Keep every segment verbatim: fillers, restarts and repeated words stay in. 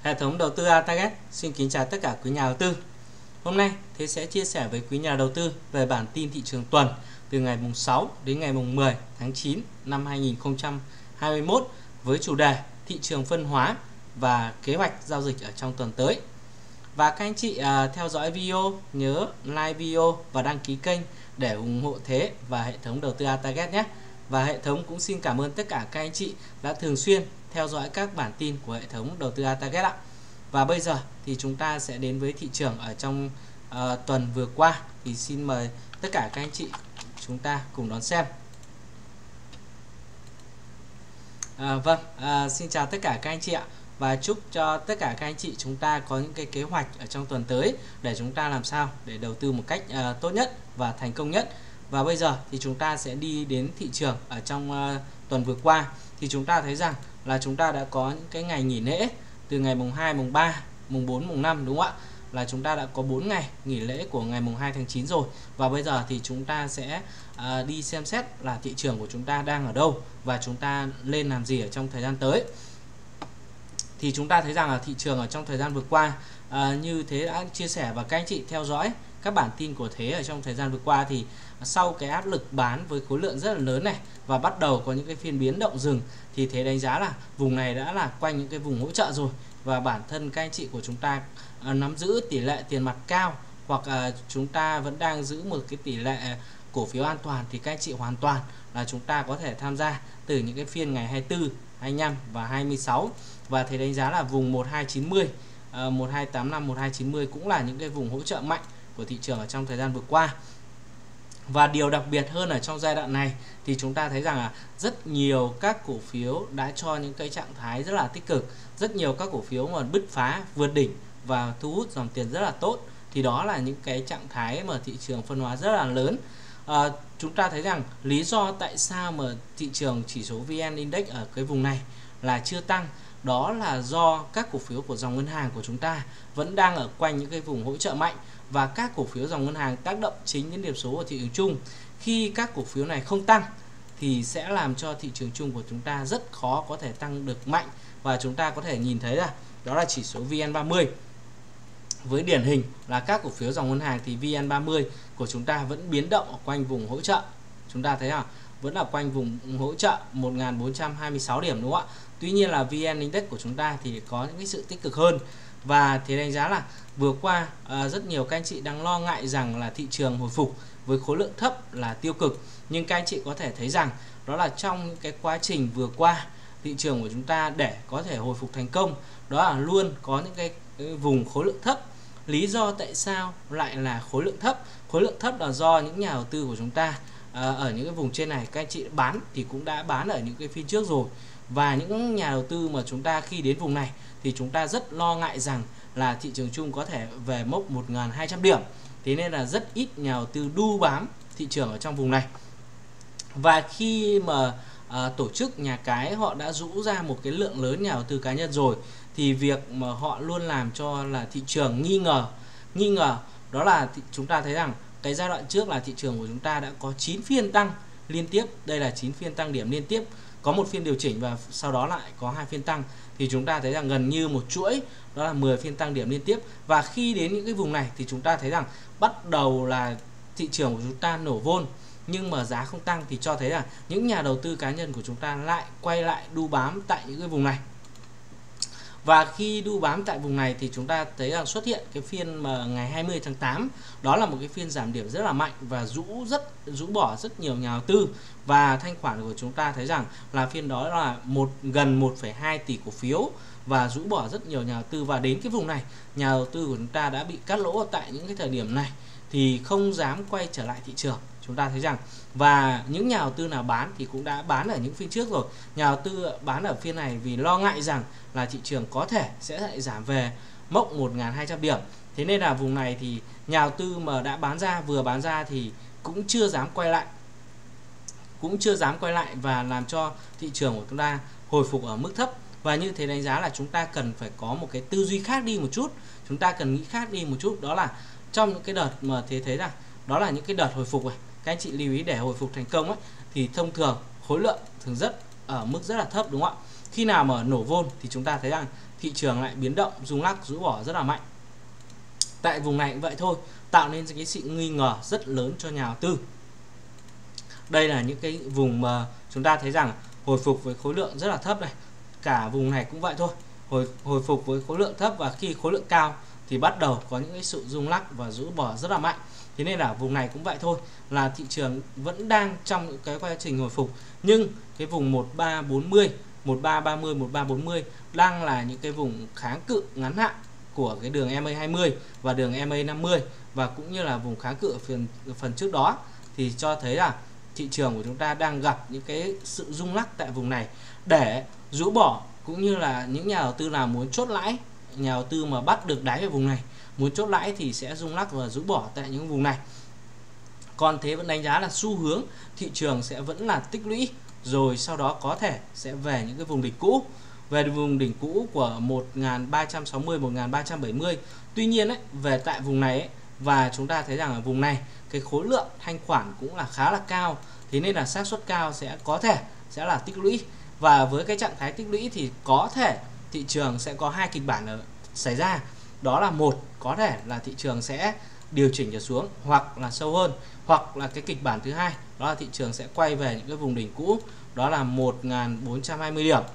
Hệ thống đầu tư AltaGet xin kính chào tất cả quý nhà đầu tư. Hôm nay Thế sẽ chia sẻ với quý nhà đầu tư về bản tin thị trường tuần từ ngày mùng sáu đến ngày mùng mười tháng chín năm hai nghìn không trăm hai mươi mốt với chủ đề thị trường phân hóa và kế hoạch giao dịch ở trong tuần tới. Và các anh chị à, theo dõi video nhớ like video và đăng ký kênh để ủng hộ Thế và hệ thống đầu tư AltaGet nhé. Và hệ thống cũng xin cảm ơn tất cả các anh chị đã thường xuyên theo dõi các bản tin của hệ thống đầu tư AltaGet ạ. Và bây giờ thì chúng ta sẽ đến với thị trường ở trong uh, tuần vừa qua. Thì xin mời tất cả các anh chị chúng ta cùng đón xem. À, vâng, à, xin chào tất cả các anh chị ạ. Và chúc cho tất cả các anh chị chúng ta có những cái kế hoạch ở trong tuần tới để chúng ta làm sao để đầu tư một cách uh, tốt nhất và thành công nhất. Và bây giờ thì chúng ta sẽ đi đến thị trường ở trong uh, tuần vừa qua. Thì chúng ta thấy rằng là chúng ta đã có những cái ngày nghỉ lễ từ ngày mùng hai, mùng ba, mùng bốn, mùng năm, đúng không ạ? Là chúng ta đã có bốn ngày nghỉ lễ của ngày mùng hai tháng chín rồi. Và bây giờ thì chúng ta sẽ uh, đi xem xét là thị trường của chúng ta đang ở đâu và chúng ta lên làm gì ở trong thời gian tới. Thì chúng ta thấy rằng là thị trường ở trong thời gian vừa qua uh, như Thế đã chia sẻ và các anh chị theo dõi các bản tin của Thế ở trong thời gian vừa qua, thì sau cái áp lực bán với khối lượng rất là lớn này và bắt đầu có những cái phiên biến động dừng, thì Thế đánh giá là vùng này đã là quanh những cái vùng hỗ trợ rồi. Và bản thân các anh chị của chúng ta à, nắm giữ tỷ lệ tiền mặt cao, hoặc à, chúng ta vẫn đang giữ một cái tỷ lệ cổ phiếu an toàn, thì các anh chị hoàn toàn là chúng ta có thể tham gia từ những cái phiên ngày hai mươi tư, hai mươi lăm và hai mươi sáu. Và Thế đánh giá là vùng một hai chín mươi, à, một hai tám năm, một hai chín mươi cũng là những cái vùng hỗ trợ mạnh của thị trường ở trong thời gian vừa qua. Và điều đặc biệt hơn ở trong giai đoạn này thì chúng ta thấy rằng là rất nhiều các cổ phiếu đã cho những cái trạng thái rất là tích cực, rất nhiều các cổ phiếu mà bứt phá vượt đỉnh và thu hút dòng tiền rất là tốt. Thì đó là những cái trạng thái mà thị trường phân hóa rất là lớn. à, Chúng ta thấy rằng lý do tại sao mà thị trường chỉ số vê en Index ở cái vùng này là chưa tăng, đó là do các cổ phiếu của dòng ngân hàng của chúng ta vẫn đang ở quanh những cái vùng hỗ trợ mạnh. Và các cổ phiếu dòng ngân hàng tác động chính đến điểm số của thị trường chung. Khi các cổ phiếu này không tăng thì sẽ làm cho thị trường chung của chúng ta rất khó có thể tăng được mạnh. Và chúng ta có thể nhìn thấy là đó là chỉ số vê en ba mươi. Với điển hình là các cổ phiếu dòng ngân hàng thì vê en ba mươi của chúng ta vẫn biến động ở quanh vùng hỗ trợ. Chúng ta thấy à, vẫn ở quanh vùng hỗ trợ một nghìn bốn trăm hai mươi sáu điểm, đúng không ạ? Tuy nhiên là vê en Index của chúng ta thì có những cái sự tích cực hơn. Và Thế đánh giá là vừa qua à, rất nhiều các anh chị đang lo ngại rằng là thị trường hồi phục với khối lượng thấp là tiêu cực. Nhưng các anh chị có thể thấy rằng đó là trong những cái quá trình vừa qua thị trường của chúng ta để có thể hồi phục thành công, đó là luôn có những cái, cái vùng khối lượng thấp. Lý do tại sao lại là khối lượng thấp? Khối lượng thấp là do những nhà đầu tư của chúng ta à, ở những cái vùng trên này các anh chị bán thì cũng đã bán ở những cái phiên trước rồi. Và những nhà đầu tư mà chúng ta khi đến vùng này thì chúng ta rất lo ngại rằng là thị trường chung có thể về mốc một nghìn hai trăm điểm. Thế nên là rất ít nhà đầu tư đu bám thị trường ở trong vùng này. Và khi mà à, tổ chức nhà cái họ đã rũ ra một cái lượng lớn nhà đầu tư cá nhân rồi, thì việc mà họ luôn làm cho là thị trường nghi ngờ. Nghi ngờ đó là thị, chúng ta thấy rằng cái giai đoạn trước là thị trường của chúng ta đã có chín phiên tăng liên tiếp. Đây là chín phiên tăng điểm liên tiếp. Có một phiên điều chỉnh và sau đó lại có hai phiên tăng. Thì chúng ta thấy rằng gần như một chuỗi, đó là mười phiên tăng điểm liên tiếp. Và khi đến những cái vùng này thì chúng ta thấy rằng bắt đầu là thị trường của chúng ta nổ vôn, nhưng mà giá không tăng, thì cho thấy là những nhà đầu tư cá nhân của chúng ta lại quay lại đu bám tại những cái vùng này. Và khi đu bám tại vùng này thì chúng ta thấy rằng xuất hiện cái phiên mà ngày hai mươi tháng tám, đó là một cái phiên giảm điểm rất là mạnh và rũ rất rũ bỏ rất nhiều nhà đầu tư. Và thanh khoản của chúng ta thấy rằng là phiên đó là một gần một phẩy hai tỷ cổ phiếu và rũ bỏ rất nhiều nhà đầu tư. Và đến cái vùng này nhà đầu tư của chúng ta đã bị cắt lỗ tại những cái thời điểm này thì không dám quay trở lại thị trường. Chúng ta thấy rằng và những nhà đầu tư nào bán thì cũng đã bán ở những phiên trước rồi. Nhà đầu tư bán ở phiên này vì lo ngại rằng là thị trường có thể sẽ lại giảm về mốc một nghìn hai trăm điểm. Thế nên là vùng này thì nhà đầu tư mà đã bán ra, vừa bán ra thì cũng chưa dám quay lại. Cũng chưa dám quay lại và làm cho thị trường của chúng ta hồi phục ở mức thấp. Và như thế đánh giá là chúng ta cần phải có một cái tư duy khác đi một chút. Chúng ta cần nghĩ khác đi một chút. Đó là trong những cái đợt mà Thế thấy rằng đó là những cái đợt hồi phục này, các anh chị lưu ý để hồi phục thành công ấy, thì thông thường khối lượng thường rất ở mức rất là thấp, đúng không ạ? Khi nào mà nổ vôn thì chúng ta thấy rằng thị trường lại biến động, rung lắc, rũ bỏ rất là mạnh. Tại vùng này cũng vậy thôi, tạo nên cái sự nghi ngờ rất lớn cho nhà đầu tư. Đây là những cái vùng mà chúng ta thấy rằng hồi phục với khối lượng rất là thấp này. Cả vùng này cũng vậy thôi, hồi hồi phục với khối lượng thấp, và khi khối lượng cao thì bắt đầu có những cái sự rung lắc và rũ bỏ rất là mạnh. Thế nên là vùng này cũng vậy thôi, là thị trường vẫn đang trong những cái quá trình hồi phục, nhưng cái vùng một ba bốn mươi, một ba ba mươi, một ba bốn mươi đang là những cái vùng kháng cự ngắn hạn của cái đường em a hai mươi và đường em a năm mươi, và cũng như là vùng kháng cự ở phần phần trước đó, thì cho thấy là thị trường của chúng ta đang gặp những cái sự rung lắc tại vùng này để rũ bỏ, cũng như là những nhà đầu tư nào muốn chốt lãi, nhà đầu tư mà bắt được đáy ở vùng này muốn chốt lãi thì sẽ rung lắc và rũ bỏ tại những vùng này. Còn thế vẫn đánh giá là xu hướng thị trường sẽ vẫn là tích lũy, rồi sau đó có thể sẽ về những cái vùng đỉnh cũ, về vùng đỉnh cũ của một nghìn ba trăm sáu mươi, một nghìn ba trăm bảy mươi. Tuy nhiên ấy, về tại vùng này ấy, và chúng ta thấy rằng ở vùng này cái khối lượng thanh khoản cũng là khá là cao, thế nên là xác suất cao sẽ có thể sẽ là tích lũy. Và với cái trạng thái tích lũy thì có thể thị trường sẽ có hai kịch bản ở, xảy ra. Đó là một, có thể là thị trường sẽ điều chỉnh trở xuống hoặc là sâu hơn, hoặc là cái kịch bản thứ hai đó là thị trường sẽ quay về những cái vùng đỉnh cũ, đó là một nghìn bốn trăm hai mươi điểm.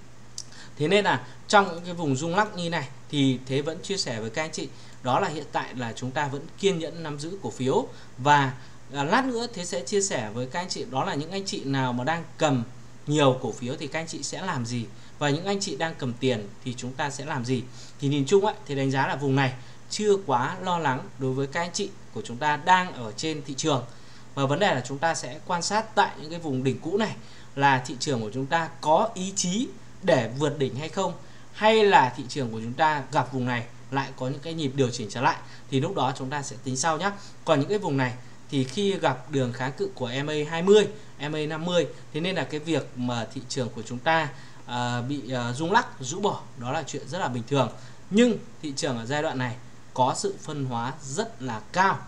Thế nên là trong những cái vùng rung lắc như này thì Thế vẫn chia sẻ với các anh chị, đó là hiện tại là chúng ta vẫn kiên nhẫn nắm giữ cổ phiếu. Và à, lát nữa Thế sẽ chia sẻ với các anh chị, đó là những anh chị nào mà đang cầm nhiều cổ phiếu thì các anh chị sẽ làm gì, và những anh chị đang cầm tiền thì chúng ta sẽ làm gì. Thì nhìn chung ấy, thì đánh giá là vùng này chưa quá lo lắng đối với các anh chị của chúng ta đang ở trên thị trường. Và vấn đề là chúng ta sẽ quan sát tại những cái vùng đỉnh cũ này là thị trường của chúng ta có ý chí để vượt đỉnh hay không, hay là thị trường của chúng ta gặp vùng này lại có những cái nhịp điều chỉnh trở lại, thì lúc đó chúng ta sẽ tính sau nhé. Còn những cái vùng này thì khi gặp đường kháng cự của em a hai mươi, em a năm mươi, thế nên là cái việc mà thị trường của chúng ta uh, bị uh, rung lắc, rũ bỏ đó là chuyện rất là bình thường. Nhưng thị trường ở giai đoạn này có sự phân hóa rất là cao.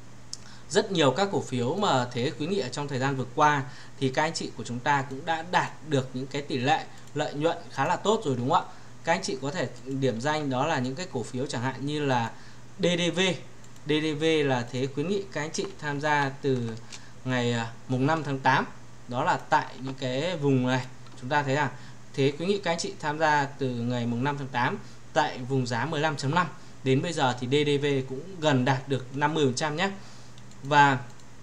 Rất nhiều các cổ phiếu mà Thế khuyến nghị ở trong thời gian vừa qua thì các anh chị của chúng ta cũng đã đạt được những cái tỷ lệ lợi nhuận khá là tốt rồi, đúng không ạ? Các anh chị có thể điểm danh đó là những cái cổ phiếu chẳng hạn như là đê đê vê. đê đê vê là Thế khuyến nghị các anh chị tham gia từ ngày mùng năm tháng tám. Đó là tại những cái vùng này chúng ta thấy rằng Thế khuyến nghị các anh chị tham gia từ ngày mùng năm tháng tám tại vùng giá mười lăm chấm năm. Đến bây giờ thì đê đê vê cũng gần đạt được năm mươi phần trăm nhé. Và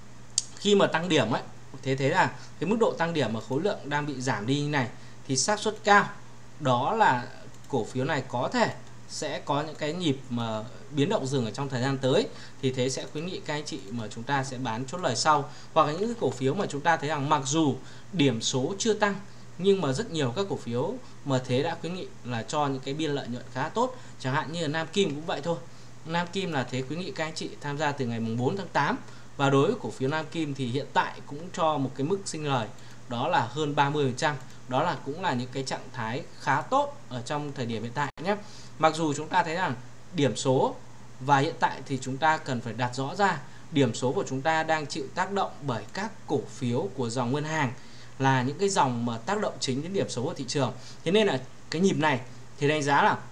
khi mà tăng điểm ấy, thế thế là cái mức độ tăng điểm mà khối lượng đang bị giảm đi như này thì xác suất cao đó là cổ phiếu này có thể sẽ có những cái nhịp mà biến động dừng ở trong thời gian tới, thì Thế sẽ khuyến nghị các anh chị mà chúng ta sẽ bán chốt lời sau. Hoặc là những cái cổ phiếu mà chúng ta thấy rằng mặc dù điểm số chưa tăng nhưng mà rất nhiều các cổ phiếu mà Thế đã khuyến nghị là cho những cái biên lợi nhuận khá tốt, chẳng hạn như là Nam Kim cũng vậy thôi. Nam Kim là Thế khuyến nghị các anh chị tham gia từ ngày mùng bốn tháng tám, và đối với cổ phiếu Nam Kim thì hiện tại cũng cho một cái mức sinh lời đó là hơn ba mươi phần trăm. Đó là cũng là những cái trạng thái khá tốt ở trong thời điểm hiện tại nhé. Mặc dù chúng ta thấy rằng điểm số và hiện tại thì chúng ta cần phải đặt rõ ra điểm số của chúng ta đang chịu tác động bởi các cổ phiếu của dòng ngân hàng, là những cái dòng mà tác động chính đến điểm số của thị trường. Thế nên là cái nhịp này thì đánh giá là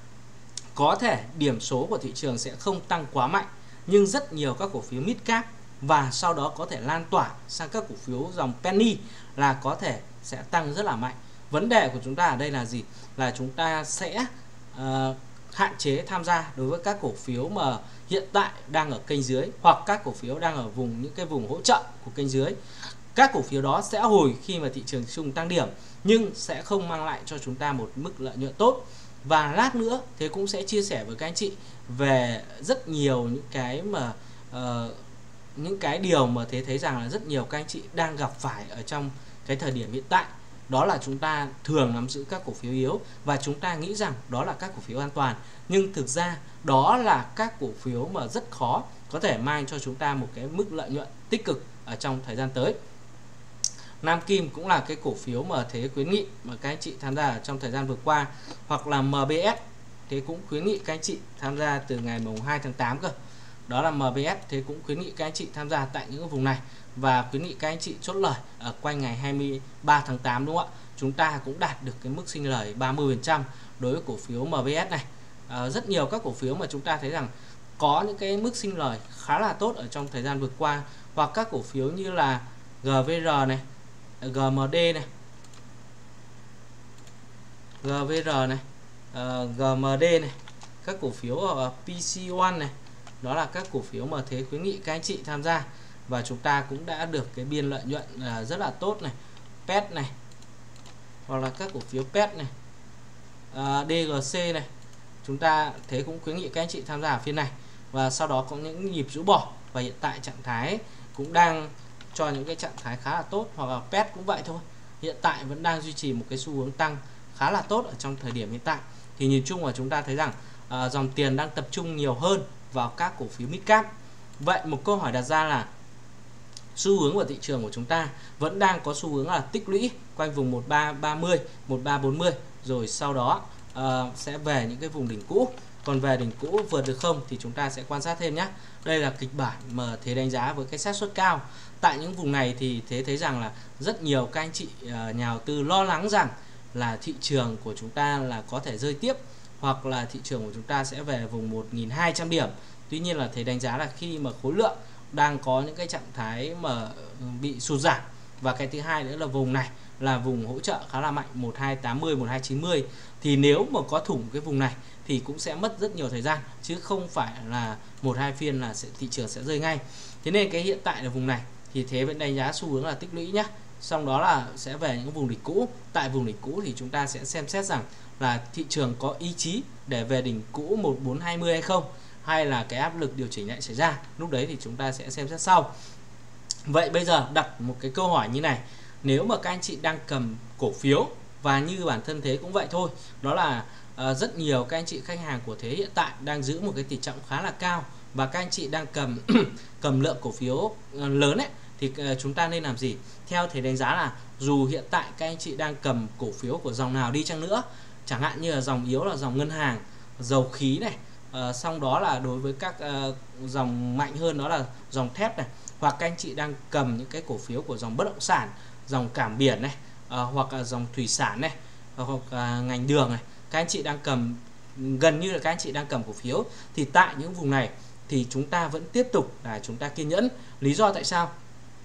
có thể điểm số của thị trường sẽ không tăng quá mạnh, nhưng rất nhiều các cổ phiếu mid cap và sau đó có thể lan tỏa sang các cổ phiếu dòng penny là có thể sẽ tăng rất là mạnh. Vấn đề của chúng ta ở đây là gì? Là chúng ta sẽ uh, hạn chế tham gia đối với các cổ phiếu mà hiện tại đang ở kênh dưới, hoặc các cổ phiếu đang ở vùng những cái vùng hỗ trợ của kênh dưới. Các cổ phiếu đó sẽ hồi khi mà thị trường chung tăng điểm, nhưng sẽ không mang lại cho chúng ta một mức lợi nhuận tốt. Và lát nữa Thế cũng sẽ chia sẻ với các anh chị về rất nhiều những cái mà uh, những cái điều mà Thế thấy rằng là rất nhiều các anh chị đang gặp phải ở trong cái thời điểm hiện tại. Đó là chúng ta thường nắm giữ các cổ phiếu yếu và chúng ta nghĩ rằng đó là các cổ phiếu an toàn, nhưng thực ra đó là các cổ phiếu mà rất khó có thể mang cho chúng ta một cái mức lợi nhuận tích cực ở trong thời gian tới. Nam Kim cũng là cái cổ phiếu mà Thế khuyến nghị mà các anh chị tham gia ở trong thời gian vừa qua, hoặc là em bê ét Thế cũng khuyến nghị các anh chị tham gia từ ngày mùng hai tháng tám cơ. Đó là em bê ét Thế cũng khuyến nghị các anh chị tham gia tại những vùng này. và khuyến nghị các anh chị chốt lời ở quanh ngày hai mươi ba tháng tám, đúng không ạ? Chúng ta cũng đạt được cái mức sinh lời ba mươi phần trăm đối với cổ phiếu em bê ét này. À, rất nhiều các cổ phiếu mà chúng ta thấy rằng có những cái mức sinh lời khá là tốt ở trong thời gian vừa qua, hoặc các cổ phiếu như là giê vê rờ này, giê em đê này, giê vê rờ này, uh, giê em đê này, các cổ phiếu ở pê xê một này, đó là các cổ phiếu mà thế khuyến nghị các anh chị tham gia, và chúng ta cũng đã được cái biên lợi nhuận uh, rất là tốt này. pê e tê này, hoặc là các cổ phiếu pê e tê này, uh, đê giê xê này, chúng ta thế cũng khuyến nghị các anh chị tham gia ở phiên này. Và sau đó có những nhịp rũ bỏ, và hiện tại trạng thái cũng đang cho những cái trạng thái khá là tốt, hoặc là pê e tê cũng vậy thôi, hiện tại vẫn đang duy trì một cái xu hướng tăng khá là tốt ở trong thời điểm hiện tại. Thì nhìn chung là chúng ta thấy rằng uh, dòng tiền đang tập trung nhiều hơn vào các cổ phiếu midcap. Vậy một câu hỏi đặt ra là xu hướng của thị trường của chúng ta vẫn đang có xu hướng là tích lũy quanh vùng một ba ba mươi, một ba bốn mươi, rồi sau đó uh, sẽ về những cái vùng đỉnh cũ. Còn về đỉnh cũ vượt được không thì chúng ta sẽ quan sát thêm nhé. Đây là kịch bản mà thế đánh giá với cái xác suất cao. Tại những vùng này thì thế thấy rằng là rất nhiều các anh chị uh, nhà đầu tư lo lắng rằng là thị trường của chúng ta là có thể rơi tiếp, hoặc là thị trường của chúng ta sẽ về vùng một nghìn hai trăm điểm. Tuy nhiên là thế đánh giá là khi mà khối lượng đang có những cái trạng thái mà bị sụt giảm, và cái thứ hai nữa là vùng này là vùng hỗ trợ khá là mạnh một hai tám mươi, một hai chín mươi, thì nếu mà có thủng cái vùng này thì cũng sẽ mất rất nhiều thời gian, chứ không phải là một hai phiên là sẽ, thị trường sẽ rơi ngay. Thế nên cái hiện tại là vùng này thì thế vẫn đánh giá xu hướng là tích lũy nhé. Xong đó là sẽ về những vùng đỉnh cũ. Tại vùng đỉnh cũ thì chúng ta sẽ xem xét rằng là thị trường có ý chí để về đỉnh cũ một bốn hai mươi hay không, hay là cái áp lực điều chỉnh lại xảy ra. Lúc đấy thì chúng ta sẽ xem xét sau. Vậy bây giờ đặt một cái câu hỏi như này, nếu mà các anh chị đang cầm cổ phiếu, và như bản thân thế cũng vậy thôi, đó là uh, rất nhiều các anh chị khách hàng của thế hiện tại đang giữ một cái tỷ trọng khá là cao, và các anh chị đang cầm cầm lượng cổ phiếu uh, lớn ấy, thì uh, chúng ta nên làm gì? Theo thế đánh giá là dù hiện tại các anh chị đang cầm cổ phiếu của dòng nào đi chăng nữa, chẳng hạn như là dòng yếu là dòng ngân hàng, dầu khí này, uh, xong đó là đối với các uh, dòng mạnh hơn đó là dòng thép này, hoặc các anh chị đang cầm những cái cổ phiếu của dòng bất động sản, dòng cảng biển này, uh, hoặc là dòng thủy sản này, hoặc uh, ngành đường này, các anh chị đang cầm, gần như là các anh chị đang cầm cổ phiếu, thì tại những vùng này thì chúng ta vẫn tiếp tục là chúng ta kiên nhẫn. Lý do tại sao?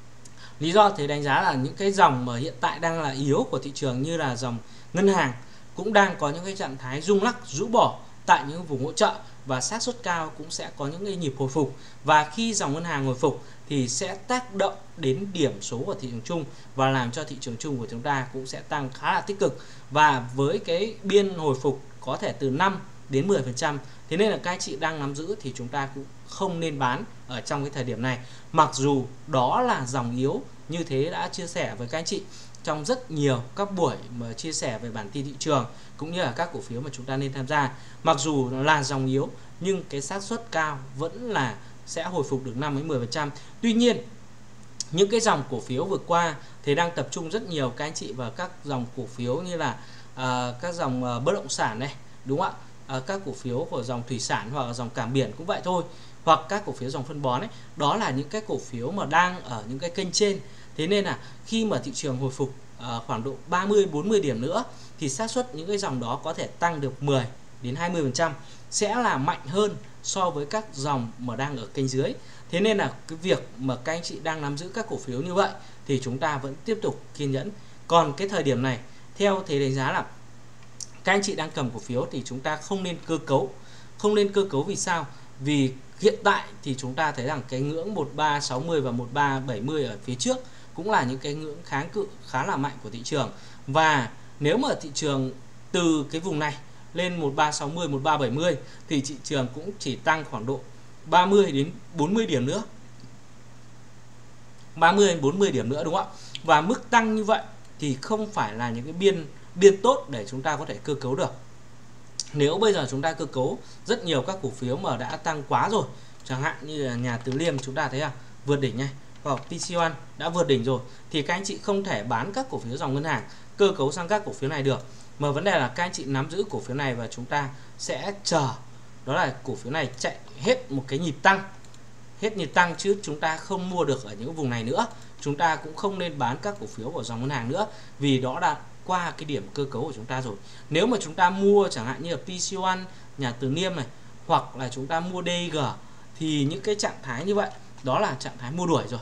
Lý do thì đánh giá là những cái dòng mà hiện tại đang là yếu của thị trường, như là dòng ngân hàng, cũng đang có những cái trạng thái rung lắc rũ bỏ tại những vùng hỗ trợ, và xác suất cao cũng sẽ có những cái nhịp hồi phục. Và khi dòng ngân hàng hồi phục thì sẽ tác động đến điểm số của thị trường chung, và làm cho thị trường chung của chúng ta cũng sẽ tăng khá là tích cực, và với cái biên hồi phục có thể từ năm đến mười phần trăm. Thế nên là các anh chị đang nắm giữ thì chúng ta cũng không nên bán ở trong cái thời điểm này, mặc dù đó là dòng yếu, như thế đã chia sẻ với các anh chị trong rất nhiều các buổi mà chia sẻ về bản tin thị trường cũng như là các cổ phiếu mà chúng ta nên tham gia. Mặc dù là dòng yếu nhưng cái xác suất cao vẫn là sẽ hồi phục được năm đến mười phần trăm. Tuy nhiên những cái dòng cổ phiếu vừa qua thì đang tập trung rất nhiều các anh chị vào các dòng cổ phiếu như là uh, các dòng uh, bất động sản này, đúng không ạ? Uh, các cổ phiếu của dòng thủy sản hoặc là dòng cảng biển cũng vậy thôi, hoặc các cổ phiếu dòng phân bón ấy, đó là những cái cổ phiếu mà đang ở những cái kênh trên. Thế nên là khi mà thị trường hồi phục uh, khoảng độ ba mươi bốn mươi điểm nữa thì xác suất những cái dòng đó có thể tăng được mười đến hai mươi phần trăm, sẽ là mạnh hơn so với các dòng mà đang ở kênh dưới. Thế nên là cái việc mà các anh chị đang nắm giữ các cổ phiếu như vậy thì chúng ta vẫn tiếp tục kiên nhẫn. Còn cái thời điểm này theo thế đánh giá là các anh chị đang cầm cổ phiếu thì chúng ta không nên cơ cấu. Không nên cơ cấu vì sao? Vì hiện tại thì chúng ta thấy rằng cái ngưỡng một ba sáu mươi và một ba bảy mươi ở phía trước cũng là những cái ngưỡng kháng cự khá là mạnh của thị trường. Và nếu mà thị trường từ cái vùng này lên một ba sáu mươi, một ba bảy mươi thì thị trường cũng chỉ tăng khoảng độ ba mươi đến bốn mươi điểm nữa. ba mươi đến bốn mươi điểm nữa, đúng không ạ? Và mức tăng như vậy thì không phải là những cái biên biên tốt để chúng ta có thể cơ cấu được. Nếu bây giờ chúng ta cơ cấu rất nhiều các cổ phiếu mà đã tăng quá rồi, chẳng hạn như là nhà Từ Liêm chúng ta thấy à, vượt đỉnh này, hoặc pê xê một đã vượt đỉnh rồi, thì các anh chị không thể bán các cổ phiếu dòng ngân hàng cơ cấu sang các cổ phiếu này được. Mà vấn đề là các anh chị nắm giữ cổ phiếu này và chúng ta sẽ chờ đó là cổ phiếu này chạy hết một cái nhịp tăng hết nhịp tăng chứ chúng ta không mua được ở những vùng này nữa. Chúng ta cũng không nên bán các cổ phiếu của dòng ngân hàng nữa, vì đó đã qua cái điểm cơ cấu của chúng ta rồi. Nếu mà chúng ta mua chẳng hạn như là pê xê một, Nhà Từ Niêm này, hoặc là chúng ta mua đê i giê, thì những cái trạng thái như vậy đó là trạng thái mua đuổi rồi.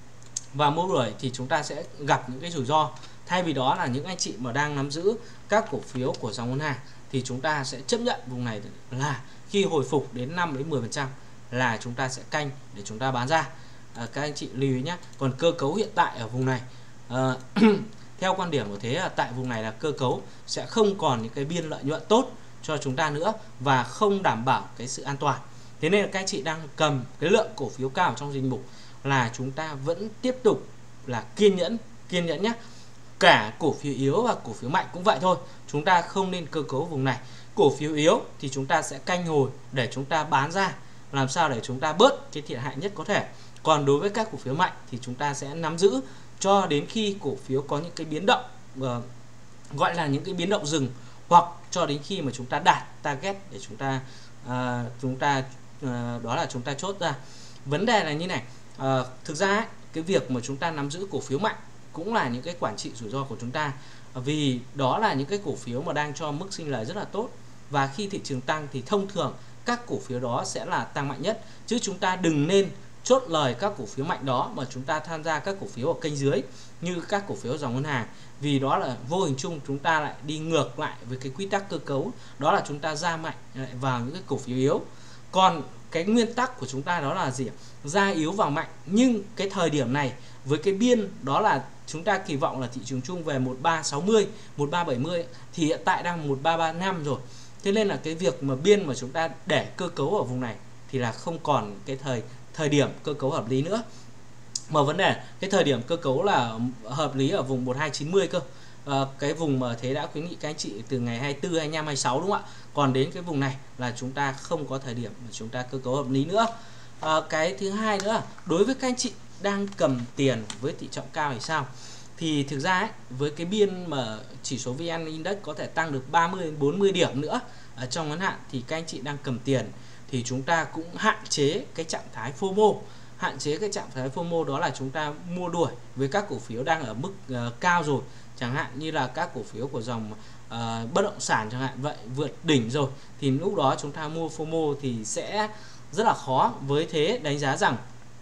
Và mua đuổi thì chúng ta sẽ gặp những cái rủi ro. Thay vì đó là những anh chị mà đang nắm giữ các cổ phiếu của dòng ngân hàng thì chúng ta sẽ chấp nhận vùng này là khi hồi phục đến năm đến mười phần trăm là chúng ta sẽ canh để chúng ta bán ra. À, các anh chị lưu ý nhé. Còn cơ cấu hiện tại ở vùng này, à, theo quan điểm của Thế là tại vùng này là cơ cấu sẽ không còn những cái biên lợi nhuận tốt cho chúng ta nữa và không đảm bảo cái sự an toàn. Thế nên là các anh chị đang cầm cái lượng cổ phiếu cao trong danh mục là chúng ta vẫn tiếp tục là kiên nhẫn, kiên nhẫn nhé. Cả cổ phiếu yếu và cổ phiếu mạnh cũng vậy thôi. Chúng ta không nên cơ cấu vùng này. Cổ phiếu yếu thì chúng ta sẽ canh hồi để chúng ta bán ra, làm sao để chúng ta bớt cái thiệt hại nhất có thể. Còn đối với các cổ phiếu mạnh thì chúng ta sẽ nắm giữ cho đến khi cổ phiếu có những cái biến động, uh, gọi là những cái biến động dừng, hoặc cho đến khi mà chúng ta đạt target để chúng ta uh, chúng ta uh, đó là chúng ta chốt ra. Vấn đề là như này, uh, thực ra ấy, cái việc mà chúng ta nắm giữ cổ phiếu mạnh cũng là những cái quản trị rủi ro của chúng ta, vì đó là những cái cổ phiếu mà đang cho mức sinh lời rất là tốt, và khi thị trường tăng thì thông thường các cổ phiếu đó sẽ là tăng mạnh nhất, chứ chúng ta đừng nên chốt lời các cổ phiếu mạnh đó mà chúng ta tham gia các cổ phiếu ở kênh dưới như các cổ phiếu dòng ngân hàng, vì đó là vô hình chung chúng ta lại đi ngược lại với cái quy tắc cơ cấu, đó là chúng ta ra mạnh lại vào những cái cổ phiếu yếu. Còn cái nguyên tắc của chúng ta đó là gì? Ra yếu vào mạnh, nhưng cái thời điểm này với cái biên đó là chúng ta kỳ vọng là thị trường chung về một ba sáu mươi, một ba bảy mươi thì hiện tại đang một ba ba năm rồi. Thế nên là cái việc mà biên mà chúng ta để cơ cấu ở vùng này thì là không còn cái thời thời điểm cơ cấu hợp lý nữa. Mà vấn đề cái thời điểm cơ cấu là hợp lý ở vùng một hai chín mươi cơ. À, cái vùng mà Thế đã khuyến nghị các anh chị từ ngày hai mươi tư, hai mươi lăm, hai mươi sáu đúng không ạ? Còn đến cái vùng này là chúng ta không có thời điểm mà chúng ta cơ cấu hợp lý nữa. À, cái thứ hai nữa, đối với các anh chị đang cầm tiền với tỷ trọng cao thì sao? Thì thực ra ấy, với cái biên mà chỉ số vê en Index có thể tăng được ba mươi đến bốn mươi điểm nữa ở trong ngắn hạn, thì các anh chị đang cầm tiền thì chúng ta cũng hạn chế cái trạng thái FOMO. Hạn chế cái trạng thái FOMO đó là chúng ta mua đuổi với các cổ phiếu đang ở mức uh, cao rồi, chẳng hạn như là các cổ phiếu của dòng uh, bất động sản chẳng hạn vậy, vượt đỉnh rồi, thì lúc đó chúng ta mua FOMO thì sẽ rất là khó. Với Thế đánh giá rằng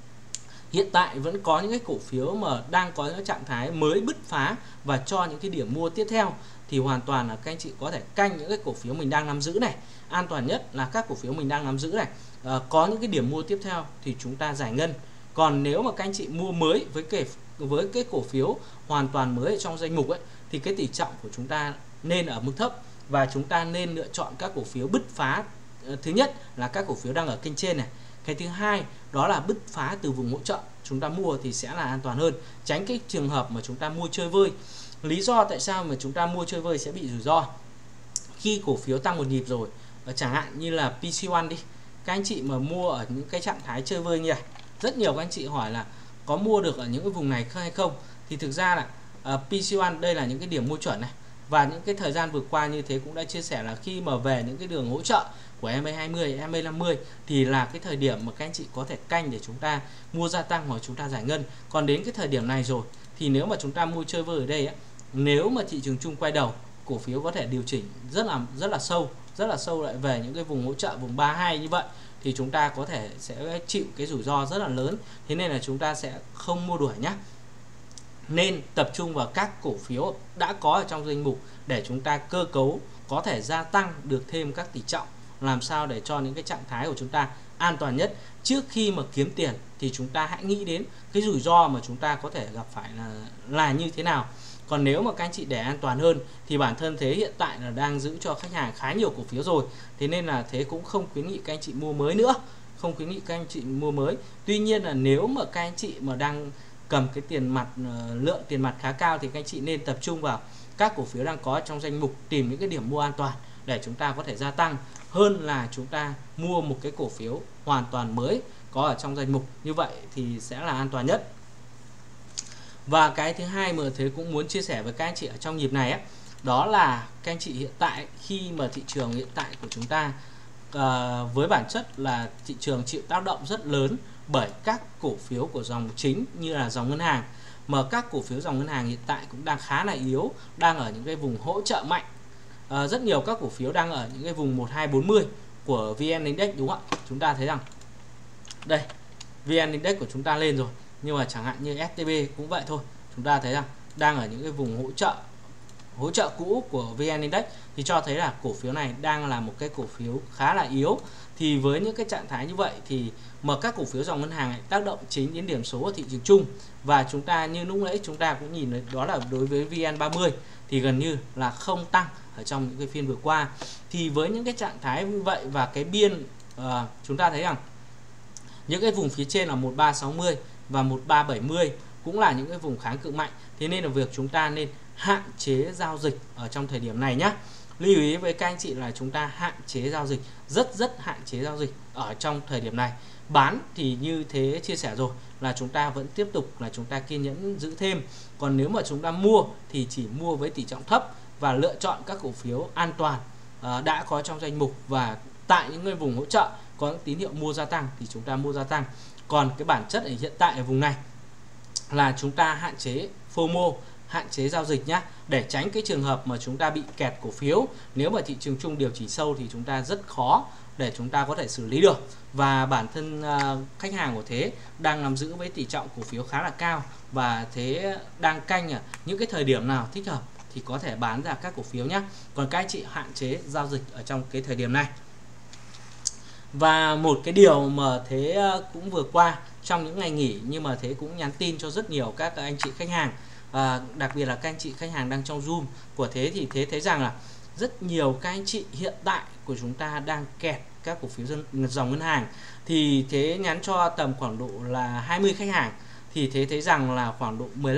hiện tại vẫn có những cái cổ phiếu mà đang có những trạng thái mới bứt phá và cho những cái điểm mua tiếp theo, thì hoàn toàn là các anh chị có thể canh những cái cổ phiếu mình đang nắm giữ này. An toàn nhất là các cổ phiếu mình đang nắm giữ này, à, có những cái điểm mua tiếp theo thì chúng ta giải ngân. Còn nếu mà các anh chị mua mới với cái với cái cổ phiếu hoàn toàn mới ở trong danh mục ấy, thì cái tỷ trọng của chúng ta nên ở mức thấp, và chúng ta nên lựa chọn các cổ phiếu bứt phá. Thứ nhất là các cổ phiếu đang ở kênh trên này. Cái thứ hai đó là bứt phá từ vùng hỗ trợ, chúng ta mua thì sẽ là an toàn hơn, tránh cái trường hợp mà chúng ta mua chơi vơi. Lý do tại sao mà chúng ta mua chơi vơi sẽ bị rủi ro? Khi cổ phiếu tăng một nhịp rồi, chẳng hạn như là pê xê một đi, các anh chị mà mua ở những cái trạng thái chơi vơi như này, rất nhiều các anh chị hỏi là có mua được ở những cái vùng này hay không, thì thực ra là uh, pê xê một đây là những cái điểm mua chuẩn này, và những cái thời gian vừa qua như thế cũng đã chia sẻ là khi mà về những cái đường hỗ trợ của em a hai mươi, em a năm mươi thì là cái thời điểm mà các anh chị có thể canh để chúng ta mua gia tăng hoặc chúng ta giải ngân. Còn đến cái thời điểm này rồi thì nếu mà chúng ta mua chơi vơi ở đây ấy, nếu mà thị trường chung quay đầu, cổ phiếu có thể điều chỉnh rất là rất là sâu, rất là sâu lại về những cái vùng hỗ trợ vùng ba mươi hai như vậy, thì chúng ta có thể sẽ chịu cái rủi ro rất là lớn. Thế nên là chúng ta sẽ không mua đuổi nhé. Nên tập trung vào các cổ phiếu đã có ở trong danh mục để chúng ta cơ cấu có thể gia tăng được thêm các tỷ trọng, làm sao để cho những cái trạng thái của chúng ta an toàn nhất. Trước khi mà kiếm tiền thì chúng ta hãy nghĩ đến cái rủi ro mà chúng ta có thể gặp phải là là như thế nào. Còn nếu mà các anh chị để an toàn hơn thì bản thân Thế hiện tại là đang giữ cho khách hàng khá nhiều cổ phiếu rồi, thế nên là Thế cũng không khuyến nghị các anh chị mua mới nữa, không khuyến nghị các anh chị mua mới. Tuy nhiên là nếu mà các anh chị mà đang cầm cái tiền mặt, lượng tiền mặt khá cao, thì các anh chị nên tập trung vào các cổ phiếu đang có trong danh mục, tìm những cái điểm mua an toàn để chúng ta có thể gia tăng, hơn là chúng ta mua một cái cổ phiếu hoàn toàn mới có ở trong danh mục. Như vậy thì sẽ là an toàn nhất. Và cái thứ hai mà Thế cũng muốn chia sẻ với các anh chị ở trong nhịp này ấy, đó là các anh chị hiện tại khi mà thị trường hiện tại của chúng ta uh, với bản chất là thị trường chịu tác động rất lớn bởi các cổ phiếu của dòng chính như là dòng ngân hàng, mà các cổ phiếu dòng ngân hàng hiện tại cũng đang khá là yếu, đang ở những cái vùng hỗ trợ mạnh. À, rất nhiều các cổ phiếu đang ở những cái vùng một hai bốn mươi của vê en Index, đúng không ạ? Chúng ta thấy rằng đây, vê en Index của chúng ta lên rồi, nhưng mà chẳng hạn như ét tê bê cũng vậy thôi, chúng ta thấy rằng đang ở những cái vùng hỗ trợ hỗ trợ cũ của vê en Index, thì cho thấy là cổ phiếu này đang là một cái cổ phiếu khá là yếu. Thì với những cái trạng thái như vậy thì mà các cổ phiếu dòng ngân hàng tác động chính đến điểm số ở thị trường chung, và chúng ta như lúc nãy chúng ta cũng nhìn thấy đó là đối với vê en ba mươi thì gần như là không tăng ở trong những cái phiên vừa qua. Thì với những cái trạng thái như vậy và cái biên uh, chúng ta thấy rằng những cái vùng phía trên là một ba sáu mươi và một ba bảy mươi cũng là những cái vùng kháng cự mạnh. Thế nên là việc chúng ta nên hạn chế giao dịch ở trong thời điểm này nhé. Lưu ý với các anh chị là chúng ta hạn chế giao dịch, rất rất hạn chế giao dịch ở trong thời điểm này. Bán thì như thế chia sẻ rồi, là chúng ta vẫn tiếp tục là chúng ta kiên nhẫn giữ thêm. Còn nếu mà chúng ta mua thì chỉ mua với tỷ trọng thấp và lựa chọn các cổ phiếu an toàn uh, đã có trong danh mục, và tại những cái vùng hỗ trợ có những tín hiệu mua gia tăng thì chúng ta mua gia tăng. Còn cái bản chất ở hiện tại ở vùng này là chúng ta hạn chế FOMO, hạn chế giao dịch nhé, để tránh cái trường hợp mà chúng ta bị kẹt cổ phiếu. Nếu mà thị trường chung điều chỉnh sâu thì chúng ta rất khó để chúng ta có thể xử lý được. Và bản thân uh, khách hàng của Thế đang nắm giữ với tỷ trọng cổ phiếu khá là cao, và Thế đang canh ở những cái thời điểm nào thích hợp thì có thể bán ra các cổ phiếu nhé. Còn các anh chị hạn chế giao dịch ở trong cái thời điểm này. Và một cái điều mà Thế cũng vừa qua trong những ngày nghỉ, nhưng mà Thế cũng nhắn tin cho rất nhiều các anh chị khách hàng, à, đặc biệt là các anh chị khách hàng đang trong Zoom của Thế, thì Thế thấy rằng là rất nhiều các anh chị hiện tại của chúng ta đang kẹt các cổ phiếu dân, dòng ngân hàng. Thì Thế nhắn cho tầm khoảng độ là hai mươi khách hàng, thì Thế thấy rằng là khoảng độ mười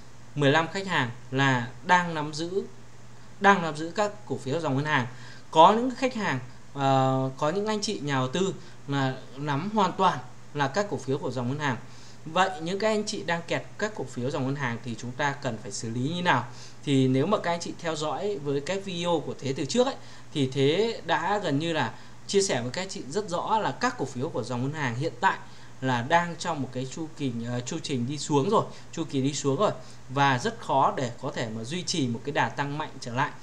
lăm khách hàng là đang nắm giữ đang nắm giữ các cổ phiếu dòng ngân hàng. Có những khách hàng uh, có những anh chị nhà đầu tư là nắm hoàn toàn là các cổ phiếu của dòng ngân hàng. Vậy những các anh chị đang kẹt các cổ phiếu dòng ngân hàng thì chúng ta cần phải xử lý như nào? Thì nếu mà các anh chị theo dõi với cái video của Thế từ trước ấy, thì Thế đã gần như là chia sẻ với các anh chị rất rõ là các cổ phiếu của dòng ngân hàng hiện tại là đang trong một cái chu kỳ uh, chu trình đi xuống rồi, chu kỳ đi xuống rồi, và rất khó để có thể mà duy trì một cái đà tăng mạnh trở lại.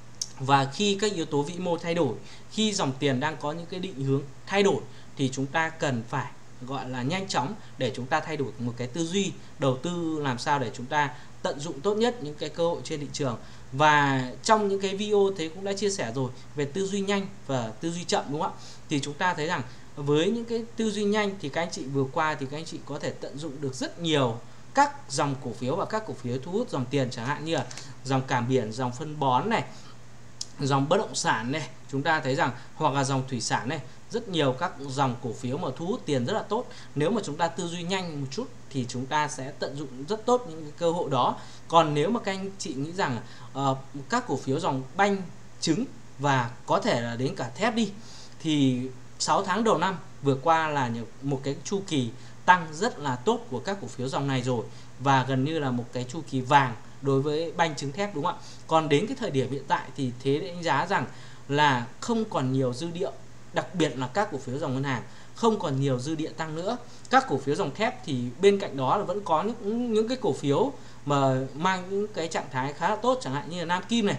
Và khi các yếu tố vĩ mô thay đổi, khi dòng tiền đang có những cái định hướng thay đổi, thì chúng ta cần phải gọi là nhanh chóng để chúng ta thay đổi một cái tư duy đầu tư, làm sao để chúng ta tận dụng tốt nhất những cái cơ hội trên thị trường. Và trong những cái video Thế cũng đã chia sẻ rồi về tư duy nhanh và tư duy chậm, đúng không ạ? Thì chúng ta thấy rằng với những cái tư duy nhanh thì các anh chị vừa qua thì các anh chị có thể tận dụng được rất nhiều các dòng cổ phiếu và các cổ phiếu thu hút dòng tiền, chẳng hạn như là dòng cảng biển, dòng phân bón này, dòng bất động sản này, chúng ta thấy rằng hoặc là dòng thủy sản này, rất nhiều các dòng cổ phiếu mà thu hút tiền rất là tốt. Nếu mà chúng ta tư duy nhanh một chút thì chúng ta sẽ tận dụng rất tốt những cái cơ hội đó. Còn nếu mà các anh chị nghĩ rằng uh, các cổ phiếu dòng banh, trứng và có thể là đến cả thép đi, thì sáu tháng đầu năm vừa qua là một cái chu kỳ tăng rất là tốt của các cổ phiếu dòng này rồi, và gần như là một cái chu kỳ vàng đối với banh, trứng, thép, đúng không ạ? Còn đến cái thời điểm hiện tại thì Thế đánh giá rằng là không còn nhiều dư địa, đặc biệt là các cổ phiếu dòng ngân hàng không còn nhiều dư địa tăng nữa. Các cổ phiếu dòng thép thì bên cạnh đó là vẫn có những những cái cổ phiếu mà mang những cái trạng thái khá là tốt, chẳng hạn như là Nam Kim này.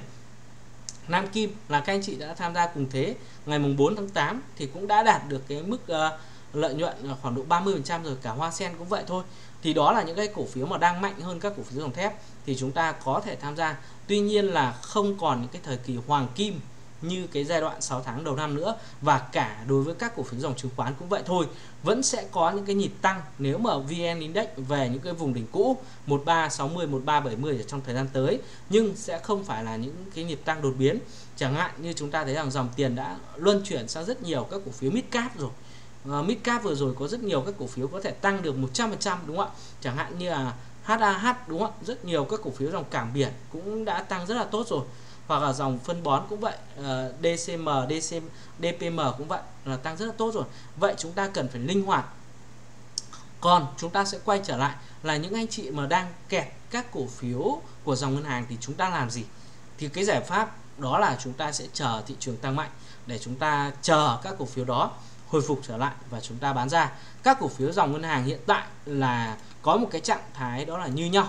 Nam Kim là các anh chị đã tham gia cùng Thế ngày mùng bốn tháng tám thì cũng đã đạt được cái mức uh, lợi nhuận khoảng độ ba mươi phần trăm rồi. Cả Hoa Sen cũng vậy thôi. Thì đó là những cái cổ phiếu mà đang mạnh hơn các cổ phiếu dòng thép thì chúng ta có thể tham gia. Tuy nhiên là không còn những cái thời kỳ hoàng kim như cái giai đoạn sáu tháng đầu năm nữa. Và cả đối với các cổ phiếu dòng chứng khoán cũng vậy thôi, vẫn sẽ có những cái nhịp tăng nếu mà vê en Index về những cái vùng đỉnh cũ một ba sáu mươi, một ba bảy mươi ở trong thời gian tới, nhưng sẽ không phải là những cái nhịp tăng đột biến. Chẳng hạn như chúng ta thấy rằng dòng tiền đã luân chuyển sang rất nhiều các cổ phiếu mid cap rồi. Uh, mid cap vừa rồi có rất nhiều các cổ phiếu có thể tăng được một trăm phần trăm, đúng không ạ? Chẳng hạn như là hát a hát, đúng không ạ? Rất nhiều các cổ phiếu dòng cảng biển cũng đã tăng rất là tốt rồi. Hoặc là dòng phân bón cũng vậy, uh, đê xê em, đê xê, đê pê em cũng vậy, là tăng rất là tốt rồi. Vậy chúng ta cần phải linh hoạt. Còn chúng ta sẽ quay trở lại là những anh chị mà đang kẹt các cổ phiếu của dòng ngân hàng thì chúng ta làm gì? Thì cái giải pháp đó là chúng ta sẽ chờ thị trường tăng mạnh để chúng ta chờ các cổ phiếu đó hồi phục trở lại và chúng ta bán ra. Các cổ phiếu dòng ngân hàng hiện tại là có một cái trạng thái đó là như nhau.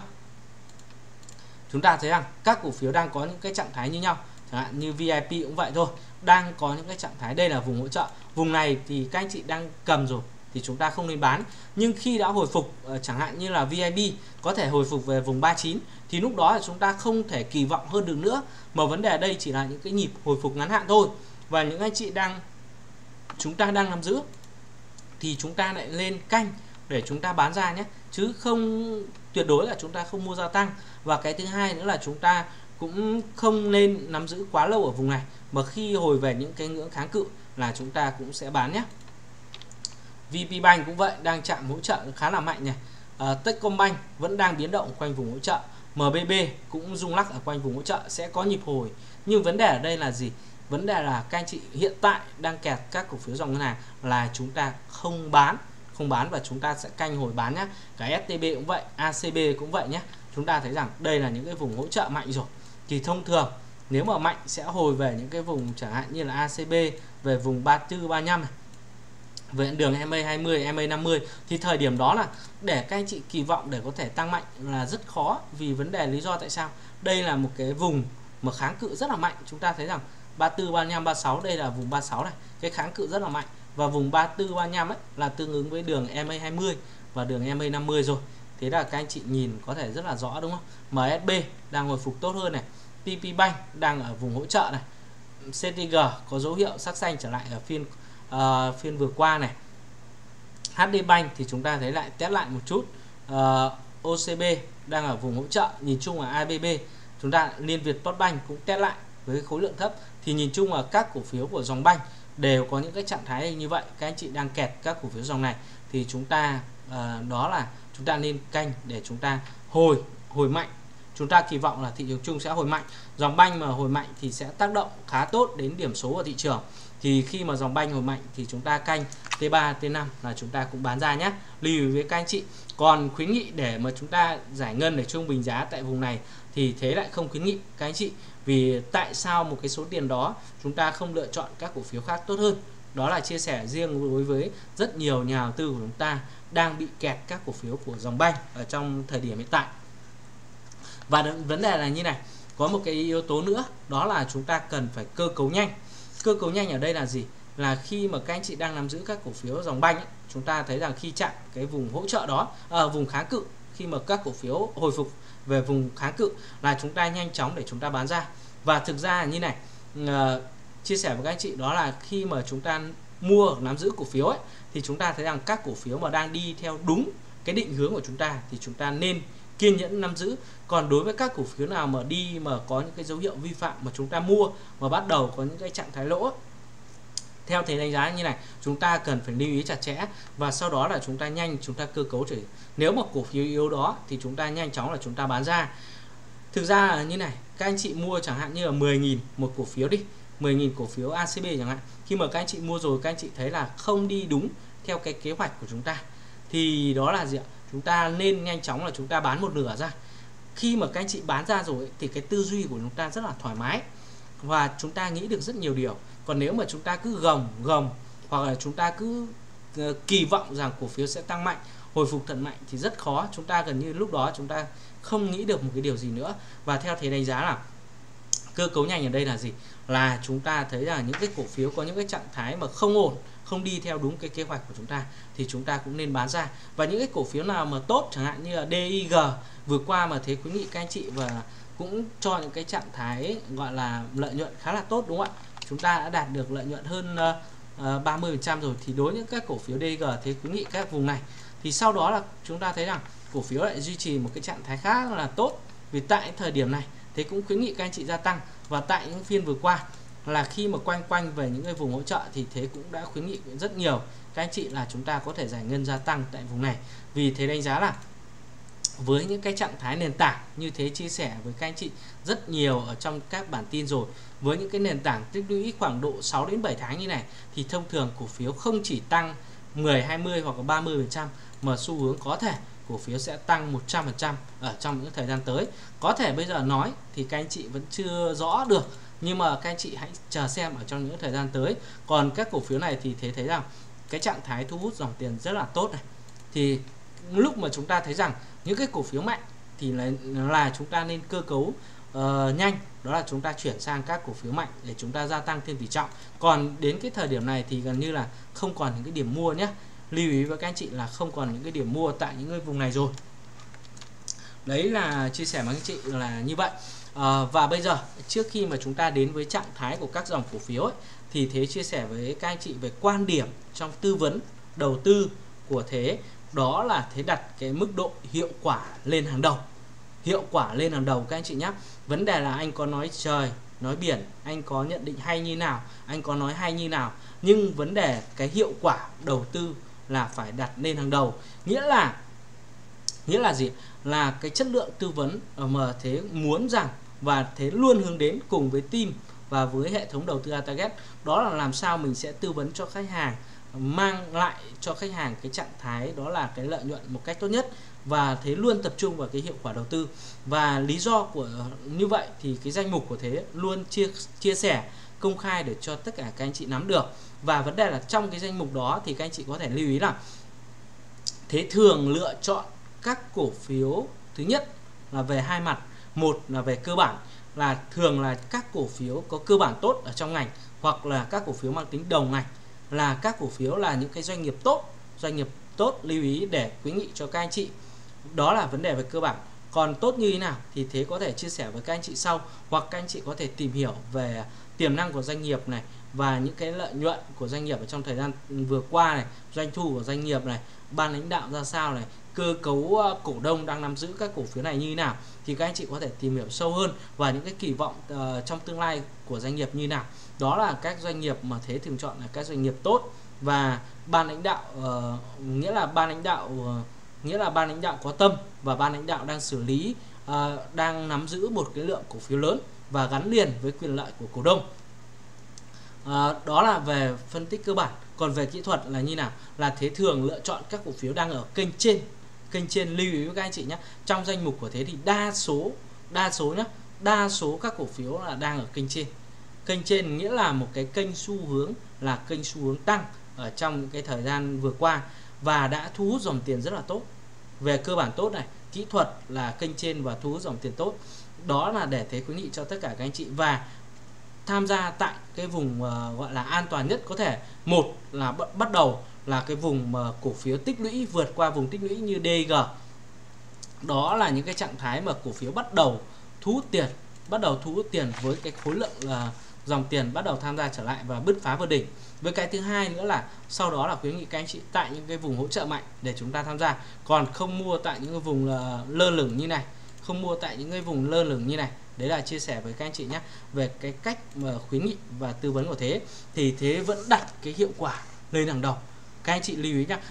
Chúng ta thấy rằng các cổ phiếu đang có những cái trạng thái như nhau, chẳng hạn như vê i pê cũng vậy thôi, đang có những cái trạng thái. Đây là vùng hỗ trợ, vùng này thì các anh chị đang cầm rồi thì chúng ta không nên bán. Nhưng khi đã hồi phục, chẳng hạn như là vê i pê có thể hồi phục về vùng ba mươi chín thì lúc đó là chúng ta không thể kỳ vọng hơn được nữa, mà vấn đề ở đây chỉ là những cái nhịp hồi phục ngắn hạn thôi. Và những anh chị đang chúng ta đang nắm giữ thì chúng ta lại lên canh để chúng ta bán ra nhé, chứ không tuyệt đối là chúng ta không mua gia tăng. Và cái thứ hai nữa là chúng ta cũng không nên nắm giữ quá lâu ở vùng này, mà khi hồi về những cái ngưỡng kháng cự là chúng ta cũng sẽ bán nhé. vê pê Bank cũng vậy, đang chạm hỗ trợ khá là mạnh này. à, Techcombank vẫn đang biến động quanh vùng hỗ trợ, em bê bê cũng rung lắc ở quanh vùng hỗ trợ, sẽ có nhịp hồi. Nhưng vấn đề ở đây là gì? Vấn đề là các anh chị hiện tại đang kẹt các cổ phiếu dòng ngân hàng là chúng ta không bán, không bán và chúng ta sẽ canh hồi bán nhé. Cái ét tê bê cũng vậy, a xê bê cũng vậy nhé. Chúng ta thấy rằng đây là những cái vùng hỗ trợ mạnh rồi. Thì thông thường nếu mà mạnh sẽ hồi về những cái vùng chẳng hạn như là a xê bê về vùng ba mươi tư, ba mươi lăm này, về đường em a hai mươi, em a năm mươi thì thời điểm đó là để các anh chị kỳ vọng để có thể tăng mạnh là rất khó. Vì vấn đề lý do tại sao? Đây là một cái vùng mà kháng cự rất là mạnh. Chúng ta thấy rằng ba mươi tư, ba mươi lăm, ba mươi sáu, đây là vùng ba mươi sáu này, cái kháng cự rất là mạnh. Và vùng ba mươi tư, ba mươi lăm ấy là tương ứng với đường em a hai mươi và đường em a năm mươi rồi. Thế là các anh chị nhìn có thể rất là rõ đúng không? em ét bê đang hồi phục tốt hơn này, pê pê Bank đang ở vùng hỗ trợ này, xê tê giê có dấu hiệu sắc xanh trở lại ở phiên uh, phiên vừa qua này. hát đê Bank thì chúng ta thấy lại test lại một chút. uh, ô xê bê đang ở vùng hỗ trợ, nhìn chung là a bê bê, chúng ta Liên Việt Postbank cũng test lại với khối lượng thấp. Thì nhìn chung là các cổ phiếu của dòng banh đều có những cái trạng thái như vậy. Các anh chị đang kẹt các cổ phiếu dòng này thì chúng ta uh, đó là chúng ta nên canh để chúng ta hồi hồi mạnh. Chúng ta kỳ vọng là thị trường chung sẽ hồi mạnh. Dòng banh mà hồi mạnh thì sẽ tác động khá tốt đến điểm số của thị trường. Thì khi mà dòng banh hồi mạnh thì chúng ta canh T ba, T năm là chúng ta cũng bán ra nhé. Lưu ý với các anh chị. Còn khuyến nghị để mà chúng ta giải ngân để trung bình giá tại vùng này thì thế lại không khuyến nghị các anh chị. Vì tại sao một cái số tiền đó chúng ta không lựa chọn các cổ phiếu khác tốt hơn? Đó là chia sẻ riêng đối với rất nhiều nhà đầu tư của chúng ta đang bị kẹt các cổ phiếu của dòng banh ở trong thời điểm hiện tại. Và vấn đề là như này, có một cái yếu tố nữa, đó là chúng ta cần phải cơ cấu nhanh. Cơ cấu nhanh ở đây là gì? Là khi mà các anh chị đang nắm giữ các cổ phiếu dòng banh ấy, chúng ta thấy rằng khi chạm cái vùng hỗ trợ đó, à, vùng kháng cự, khi mà các cổ phiếu hồi phục về vùng kháng cự là chúng ta nhanh chóng để chúng ta bán ra. Và thực ra là như này, uh, chia sẻ với các anh chị, đó là khi mà chúng ta mua nắm giữ cổ phiếu ấy, thì chúng ta thấy rằng các cổ phiếu mà đang đi theo đúng cái định hướng của chúng ta thì chúng ta nên kiên nhẫn nắm giữ. Còn đối với các cổ phiếu nào mà đi mà có những cái dấu hiệu vi phạm mà chúng ta mua mà bắt đầu có những cái trạng thái lỗ, theo thầy đánh giá như này, chúng ta cần phải lưu ý chặt chẽ và sau đó là chúng ta nhanh chúng ta cơ cấu. Chỉ nếu mà cổ phiếu yếu đó thì chúng ta nhanh chóng là chúng ta bán ra. Thực ra là như này, các anh chị mua chẳng hạn như là mười nghìn một cổ phiếu đi, mười nghìn cổ phiếu a xê bê chẳng hạn. Khi mà các anh chị mua rồi, các anh chị thấy là không đi đúng theo cái kế hoạch của chúng ta thì đó là gì ạ? Chúng ta nên nhanh chóng là chúng ta bán một nửa ra. Khi mà các anh chị bán ra rồi thì cái tư duy của chúng ta rất là thoải mái và chúng ta nghĩ được rất nhiều điều. Còn nếu mà chúng ta cứ gồng gồng hoặc là chúng ta cứ uh, kỳ vọng rằng cổ phiếu sẽ tăng mạnh, hồi phục thật mạnh thì rất khó. Chúng ta gần như lúc đó chúng ta không nghĩ được một cái điều gì nữa. Và theo thầy đánh giá là cơ cấu nhanh ở đây là gì? Là chúng ta thấy là những cái cổ phiếu có những cái trạng thái mà không ổn, không đi theo đúng cái kế hoạch của chúng ta thì chúng ta cũng nên bán ra. Và những cái cổ phiếu nào mà tốt chẳng hạn như là đê i giê vừa qua mà thế khuyến nghị các anh chị và cũng cho những cái trạng thái gọi là lợi nhuận khá là tốt, đúng không ạ? Chúng ta đã đạt được lợi nhuận hơn uh, ba mươi phần trăm rồi. Thì đối với các cổ phiếu đê i giê thế khuyến nghị các vùng này thì sau đó là chúng ta thấy rằng cổ phiếu lại duy trì một cái trạng thái khá là tốt. Vì tại thời điểm này thế cũng khuyến nghị các anh chị gia tăng. Và tại những phiên vừa qua là khi mà quanh quanh về những cái vùng hỗ trợ thì thế cũng đã khuyến nghị rất nhiều các anh chị là chúng ta có thể giải ngân gia tăng tại vùng này. Vì thế đánh giá là với những cái trạng thái nền tảng như thế chia sẻ với các anh chị rất nhiều ở trong các bản tin rồi, với những cái nền tảng tích lũy khoảng độ sáu đến bảy tháng như này thì thông thường cổ phiếu không chỉ tăng mười, hai mươi hoặc là ba mươi phần trăm mà xu hướng có thể cổ phiếu sẽ tăng một trăm phần trăm ở trong những thời gian tới. Có thể bây giờ nói thì các anh chị vẫn chưa rõ được, nhưng mà các anh chị hãy chờ xem ở trong những thời gian tới. Còn các cổ phiếu này thì thế thấy rằng cái trạng thái thu hút dòng tiền rất là tốt này. Thì lúc mà chúng ta thấy rằng những cái cổ phiếu mạnh thì là, là chúng ta nên cơ cấu uh, nhanh, đó là chúng ta chuyển sang các cổ phiếu mạnh để chúng ta gia tăng thêm tỷ trọng. Còn đến cái thời điểm này thì gần như là không còn những cái điểm mua nhé. Lưu ý với các anh chị là không còn những cái điểm mua tại những cái vùng này rồi. Đấy là chia sẻ với anh chị là như vậy. À, và bây giờ trước khi mà chúng ta đến với trạng thái của các dòng cổ phiếu ấy, thì Thế chia sẻ với các anh chị về quan điểm trong tư vấn đầu tư của Thế, đó là Thế đặt cái mức độ hiệu quả lên hàng đầu. Hiệu quả lên hàng đầu các anh chị nhé. Vấn đề là anh có nói trời, nói biển, anh có nhận định hay như nào, anh có nói hay như nào, nhưng vấn đề cái hiệu quả đầu tư là phải đặt lên hàng đầu. Nghĩa là Nghĩa là gì? Là cái chất lượng tư vấn mà Thế muốn rằng và Thế luôn hướng đến cùng với team và với hệ thống đầu tư AltaGet, đó là làm sao mình sẽ tư vấn cho khách hàng, mang lại cho khách hàng cái trạng thái đó là cái lợi nhuận một cách tốt nhất, và Thế luôn tập trung vào cái hiệu quả đầu tư. Và lý do của như vậy thì cái danh mục của Thế luôn chia chia sẻ công khai để cho tất cả các anh chị nắm được. Và vấn đề là trong cái danh mục đó thì các anh chị có thể lưu ý là Thế thường lựa chọn các cổ phiếu, thứ nhất là về hai mặt, một là về cơ bản, là thường là các cổ phiếu có cơ bản tốt ở trong ngành, hoặc là các cổ phiếu mang tính đầu ngành, là các cổ phiếu là những cái doanh nghiệp tốt, doanh nghiệp tốt lưu ý để khuyến nghị cho các anh chị. Đó là vấn đề về cơ bản. Còn tốt như thế nào thì Thế có thể chia sẻ với các anh chị sau, hoặc các anh chị có thể tìm hiểu về tiềm năng của doanh nghiệp này, và những cái lợi nhuận của doanh nghiệp ở trong thời gian vừa qua này, doanh thu của doanh nghiệp này, ban lãnh đạo ra sao này, cơ cấu cổ đông đang nắm giữ các cổ phiếu này như thế nào, thì các anh chị có thể tìm hiểu sâu hơn, và những cái kỳ vọng uh, trong tương lai của doanh nghiệp như nào. Đó là các doanh nghiệp mà Thế thường chọn là các doanh nghiệp tốt, và ban lãnh đạo uh, nghĩa là ban lãnh đạo uh, nghĩa là ban lãnh đạo có tâm, và ban lãnh đạo đang xử lý uh, đang nắm giữ một cái lượng cổ phiếu lớn và gắn liền với quyền lợi của cổ đông. À, đó là về phân tích cơ bản. Còn về kỹ thuật là như nào? Là Thế thường lựa chọn các cổ phiếu đang ở kênh trên. Kênh trên lưu ý với các anh chị nhé. Trong danh mục của Thế thì đa số đa số nhé, đa số các cổ phiếu là đang ở kênh trên. Kênh trên nghĩa là một cái kênh xu hướng, là kênh xu hướng tăng ở trong những cái thời gian vừa qua, và đã thu hút dòng tiền rất là tốt. Về cơ bản tốt này, kỹ thuật là kênh trên và thu hút dòng tiền tốt. Đó là để Thế khuyến nghị cho tất cả các anh chị, và tham gia tại cái vùng uh, gọi là an toàn nhất có thể. Một là bắt đầu là cái vùng mà cổ phiếu tích lũy, vượt qua vùng tích lũy như đê giê. Đó là những cái trạng thái mà cổ phiếu bắt đầu thu hút tiền, bắt đầu thu hút tiền với cái khối lượng uh, dòng tiền bắt đầu tham gia trở lại và bứt phá vượt đỉnh. Với cái thứ hai nữa là sau đó là khuyến nghị các anh chị tại những cái vùng hỗ trợ mạnh để chúng ta tham gia, còn không mua tại những cái vùng uh, lơ lửng như này, không mua tại những cái vùng lơ lửng như này. Đấy là chia sẻ với các anh chị nhé về cái cách mà khuyến nghị và tư vấn của Thế. Thì Thế vẫn đặt cái hiệu quả lên hàng đầu. Các anh chị lưu ý nhé,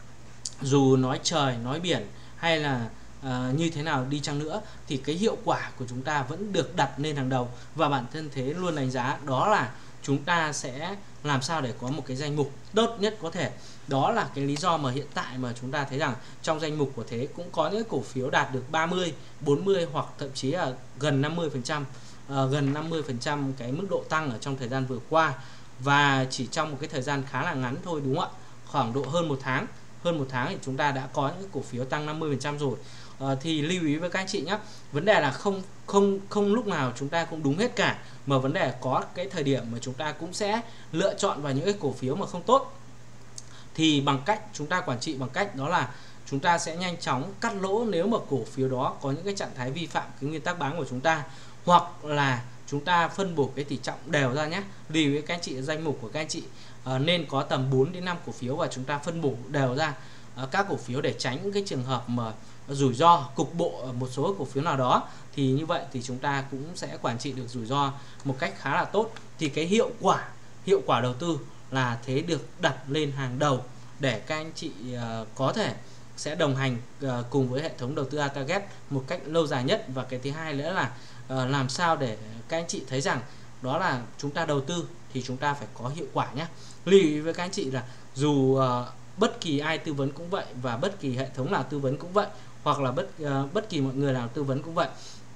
dù nói trời, nói biển hay là uh, như thế nào đi chăng nữa thì cái hiệu quả của chúng ta vẫn được đặt lên hàng đầu. Và bản thân Thế luôn đánh giá đó là chúng ta sẽ làm sao để có một cái danh mục tốt nhất có thể. Đó là cái lý do mà hiện tại mà chúng ta thấy rằng trong danh mục của Thế cũng có những cổ phiếu đạt được ba mươi, bốn mươi hoặc thậm chí là gần năm mươi phần trăm, uh, gần năm mươi phần trăm cái mức độ tăng ở trong thời gian vừa qua, và chỉ trong một cái thời gian khá là ngắn thôi, đúng không ạ? Khoảng độ hơn một tháng, hơn một tháng thì chúng ta đã có những cổ phiếu tăng năm mươi phần trăm rồi. Uh, thì lưu ý với các anh chị nhé, vấn đề là không không không lúc nào chúng ta cũng đúng hết cả, mà vấn đề có cái thời điểm mà chúng ta cũng sẽ lựa chọn vào những cái cổ phiếu mà không tốt. Thì bằng cách chúng ta quản trị bằng cách đó là chúng ta sẽ nhanh chóng cắt lỗ nếu mà cổ phiếu đó có những cái trạng thái vi phạm cái nguyên tắc bán của chúng ta, hoặc là chúng ta phân bổ cái tỷ trọng đều ra nhé. Vì với các anh chị, danh mục của các anh chị uh, nên có tầm bốn đến năm cổ phiếu, và chúng ta phân bổ đều ra uh, các cổ phiếu để tránh những cái trường hợp mà rủi ro cục bộ ở một số cổ phiếu nào đó. Thì như vậy thì chúng ta cũng sẽ quản trị được rủi ro một cách khá là tốt. Thì cái hiệu quả hiệu quả đầu tư là Thế được đặt lên hàng đầu để các anh chị uh, có thể sẽ đồng hành uh, cùng với hệ thống đầu tư AltaGet một cách lâu dài nhất. Và cái thứ hai nữa là uh, làm sao để các anh chị thấy rằng đó là chúng ta đầu tư thì chúng ta phải có hiệu quả nhé. Lưu ý với các anh chị là dù uh, bất kỳ ai tư vấn cũng vậy, và bất kỳ hệ thống nào tư vấn cũng vậy, hoặc là bất uh, bất kỳ mọi người nào tư vấn cũng vậy,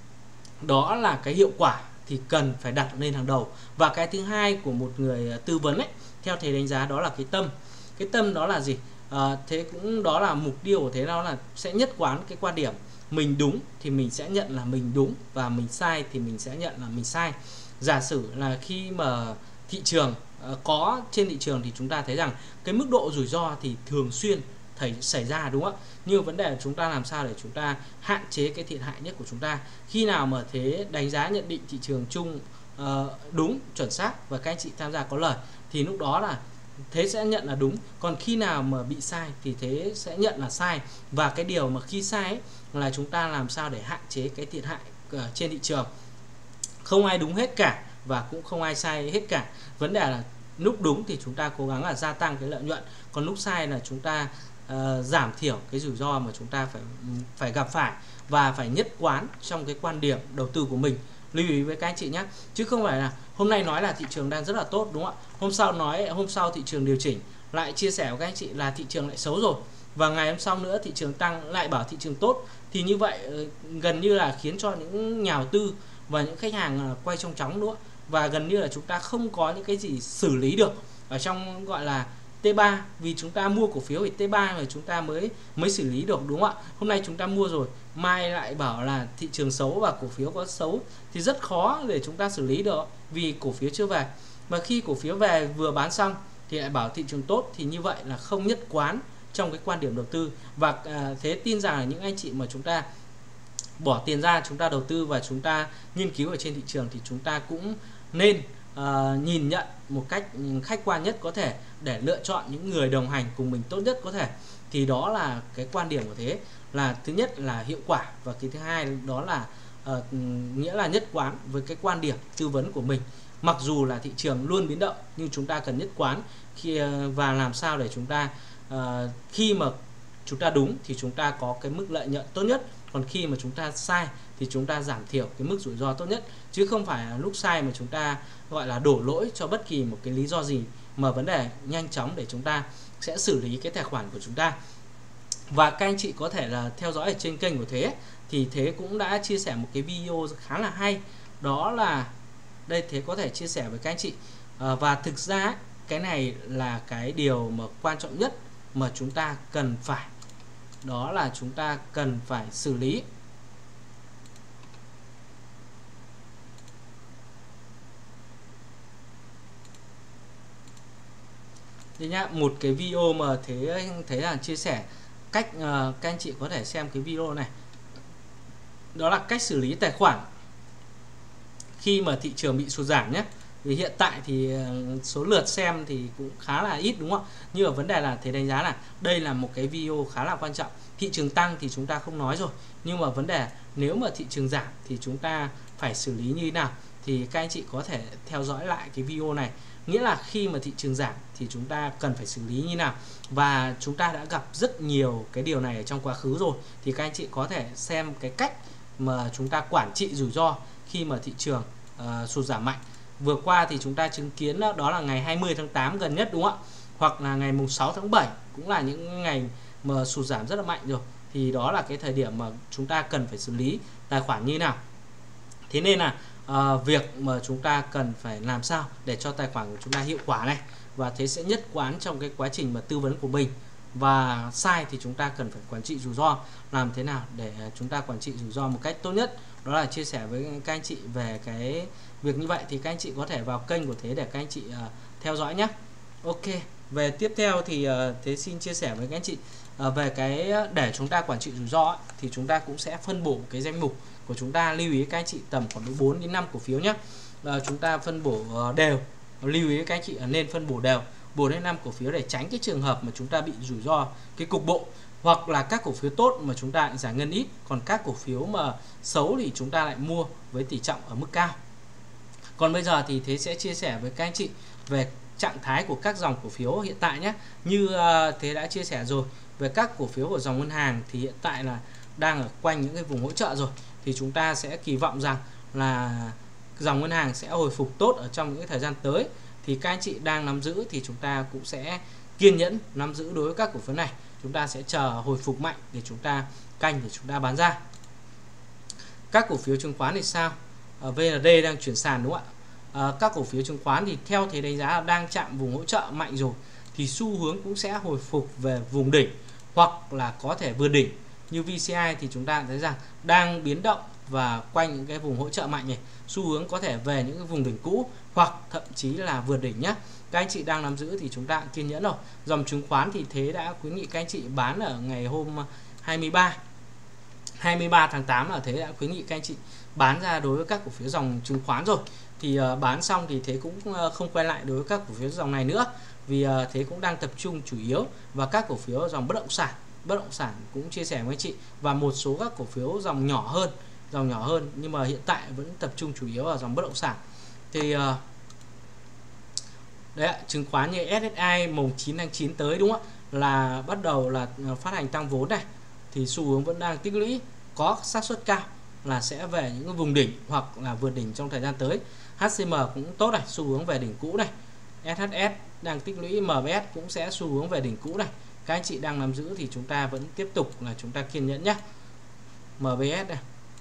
đó là cái hiệu quả thì cần phải đặt lên hàng đầu. Và cái thứ hai của một người tư vấn ấy, theo Thầy đánh giá đó là cái tâm. Cái tâm đó là gì? À, thế cũng đó là mục tiêu của thế, đó là sẽ nhất quán cái quan điểm mình đúng thì mình sẽ nhận là mình đúng, và mình sai thì mình sẽ nhận là mình sai. Giả sử là khi mà thị trường uh, có trên thị trường thì chúng ta thấy rằng cái mức độ rủi ro thì thường xuyên thấy xảy ra, đúng không ạ? Nhưng vấn đề là chúng ta làm sao để chúng ta hạn chế cái thiệt hại nhất của chúng ta. Khi nào mà thế đánh giá nhận định thị trường chung uh, đúng, chuẩn xác và các anh chị tham gia có lời thì lúc đó là thế sẽ nhận là đúng. Còn khi nào mà bị sai thì thế sẽ nhận là sai. Và cái điều mà khi sai ấy, là chúng ta làm sao để hạn chế cái thiệt hại ở trên thị trường. Không ai đúng hết cả và cũng không ai sai hết cả. Vấn đề là lúc đúng thì chúng ta cố gắng là gia tăng cái lợi nhuận, còn lúc sai là chúng ta uh, giảm thiểu cái rủi ro mà chúng ta phải phải gặp phải, và phải nhất quán trong cái quan điểm đầu tư của mình. Lưu ý với các anh chị nhé, chứ không phải là hôm nay nói là thị trường đang rất là tốt, đúng không ạ? Hôm sau nói hôm sau thị trường điều chỉnh, lại chia sẻ với các anh chị là thị trường lại xấu rồi, và ngày hôm sau nữa thị trường tăng lại bảo thị trường tốt. Thì như vậy gần như là khiến cho những nhà đầu tư và những khách hàng quay trong chóng nữa, và gần như là chúng ta không có những cái gì xử lý được ở trong gọi là T ba, vì chúng ta mua cổ phiếu thì T ba mà chúng ta mới mới xử lý được, đúng không ạ? Hôm nay chúng ta mua rồi, mai lại bảo là thị trường xấu và cổ phiếu có xấu thì rất khó để chúng ta xử lý được, vì cổ phiếu chưa về. Mà khi cổ phiếu về vừa bán xong thì lại bảo thị trường tốt, thì như vậy là không nhất quán trong cái quan điểm đầu tư. Và à, thế tin rằng là những anh chị mà chúng ta bỏ tiền ra, chúng ta đầu tư và chúng ta nghiên cứu ở trên thị trường thì chúng ta cũng nên uh, nhìn nhận một cách khách quan nhất có thể để lựa chọn những người đồng hành cùng mình tốt nhất có thể. Thì đó là cái quan điểm của thế, là thứ nhất là hiệu quả, và cái thứ hai đó là uh, nghĩa là nhất quán với cái quan điểm tư vấn của mình. Mặc dù là thị trường luôn biến động nhưng chúng ta cần nhất quán khi uh, và làm sao để chúng ta uh, khi mà chúng ta đúng thì chúng ta có cái mức lợi nhuận tốt nhất, còn khi mà chúng ta sai thì chúng ta giảm thiểu cái mức rủi ro tốt nhất, chứ không phải là lúc sai mà chúng ta gọi là đổ lỗi cho bất kỳ một cái lý do gì, mà vấn đề nhanh chóng để chúng ta sẽ xử lý cái tài khoản của chúng ta. Và các anh chị có thể là theo dõi ở trên kênh của Thế, thì Thế cũng đã chia sẻ một cái video khá là hay, đó là đây Thế có thể chia sẻ với các anh chị. À, và thực ra cái này là cái điều mà quan trọng nhất mà chúng ta cần phải, đó là chúng ta cần phải xử lý. Đây nhá, một cái video mà Thế thấy là chia sẻ cách uh, các anh chị có thể xem cái video này, đó là cách xử lý tài khoản khi mà thị trường bị sụt giảm nhé. Vì hiện tại thì số lượt xem thì cũng khá là ít, đúng không ạ? Nhưng mà vấn đề là Thế đánh giá là đây là một cái video khá là quan trọng. Thị trường tăng thì chúng ta không nói rồi, nhưng mà vấn đề nếu mà thị trường giảm thì chúng ta phải xử lý như thế nào, thì các anh chị có thể theo dõi lại cái video này. Nghĩa là khi mà thị trường giảm thì chúng ta cần phải xử lý như nào, và chúng ta đã gặp rất nhiều cái điều này ở trong quá khứ rồi, thì các anh chị có thể xem cái cách mà chúng ta quản trị rủi ro khi mà thị trường uh, sụt giảm mạnh. Vừa qua thì chúng ta chứng kiến đó, đó là ngày hai mươi tháng tám gần nhất, đúng không ạ? Hoặc là ngày mùng sáu tháng bảy cũng là những ngày mà sụt giảm rất là mạnh rồi. Thì đó là cái thời điểm mà chúng ta cần phải xử lý tài khoản như nào. Thế nên là uh, việc mà chúng ta cần phải làm sao để cho tài khoản của chúng ta hiệu quả này, và Thế sẽ nhất quán trong cái quá trình mà tư vấn của mình. Và sai thì chúng ta cần phải quản trị rủi ro. Làm thế nào để chúng ta quản trị rủi ro một cách tốt nhất, đó là chia sẻ với các anh chị về cái việc như vậy. Thì các anh chị có thể vào kênh của Thế để các anh chị uh, theo dõi nhé. Ok, về tiếp theo thì uh, Thế xin chia sẻ với các anh chị uh, về cái để chúng ta quản trị rủi ro ấy, thì chúng ta cũng sẽ phân bổ cái danh mục của chúng ta. Lưu ý các anh chị tầm khoảng bốn đến năm cổ phiếu nhé. Uh, chúng ta phân bổ uh, đều. Lưu ý các anh chị uh, nên phân bổ đều bốn đến năm cổ phiếu để tránh cái trường hợp mà chúng ta bị rủi ro cái cục bộ, hoặc là các cổ phiếu tốt mà chúng ta lại giải ngân ít, còn các cổ phiếu mà xấu thì chúng ta lại mua với tỷ trọng ở mức cao. Còn bây giờ thì Thế sẽ chia sẻ với các anh chị về trạng thái của các dòng cổ phiếu hiện tại nhé. Như uh, Thế đã chia sẻ rồi, về các cổ phiếu của dòng ngân hàng thì hiện tại là đang ở quanh những cái vùng hỗ trợ rồi, thì chúng ta sẽ kỳ vọng rằng là dòng ngân hàng sẽ hồi phục tốt ở trong những cái thời gian tới. Thì các anh chị đang nắm giữ thì chúng ta cũng sẽ kiên nhẫn nắm giữ đối với các cổ phiếu này. Chúng ta sẽ chờ hồi phục mạnh để chúng ta canh để chúng ta bán ra. Các cổ phiếu chứng khoán thì sao? À, vê en đê đang chuyển sàn, đúng không ạ? À, các cổ phiếu chứng khoán thì theo Thế đánh giá là đang chạm vùng hỗ trợ mạnh rồi. thì xu hướng cũng sẽ hồi phục về vùng đỉnh hoặc là có thể vượt đỉnh. Như vê xê i thì chúng ta thấy rằng đang biến động và quanh những cái vùng hỗ trợ mạnh này, xu hướng có thể về những cái vùng đỉnh cũ hoặc thậm chí là vượt đỉnh nhé. Các anh chị đang nắm giữ thì chúng ta kiên nhẫn rồi. Dòng chứng khoán thì thế đã khuyến nghị các anh chị bán ở ngày hôm hai mươi ba tháng tám, là thế đã khuyến nghị các anh chị bán ra đối với các cổ phiếu dòng chứng khoán rồi. Thì uh, bán xong thì thế cũng uh, không quay lại đối với các cổ phiếu dòng này nữa, vì uh, thế cũng đang tập trung chủ yếu vào các cổ phiếu dòng bất động sản. Bất động sản cũng chia sẻ với anh chị, và một số các cổ phiếu dòng nhỏ hơn, dòng nhỏ hơn nhưng mà hiện tại vẫn tập trung chủ yếu vào dòng bất động sản. Thì uh, đấy ạ, chứng khoán như ét ét i mùng chín tháng chín tới đúng không ạ, là bắt đầu là phát hành tăng vốn này, thì xu hướng vẫn đang tích lũy, có xác suất cao là sẽ về những cái vùng đỉnh hoặc là vượt đỉnh trong thời gian tới. hát xê em cũng tốt này, xu hướng về đỉnh cũ này. ét hát ét đang tích lũy, em bê ét cũng sẽ xu hướng về đỉnh cũ này. Các anh chị đang nắm giữ thì chúng ta vẫn tiếp tục là chúng ta kiên nhẫn nhé. em bê ét này,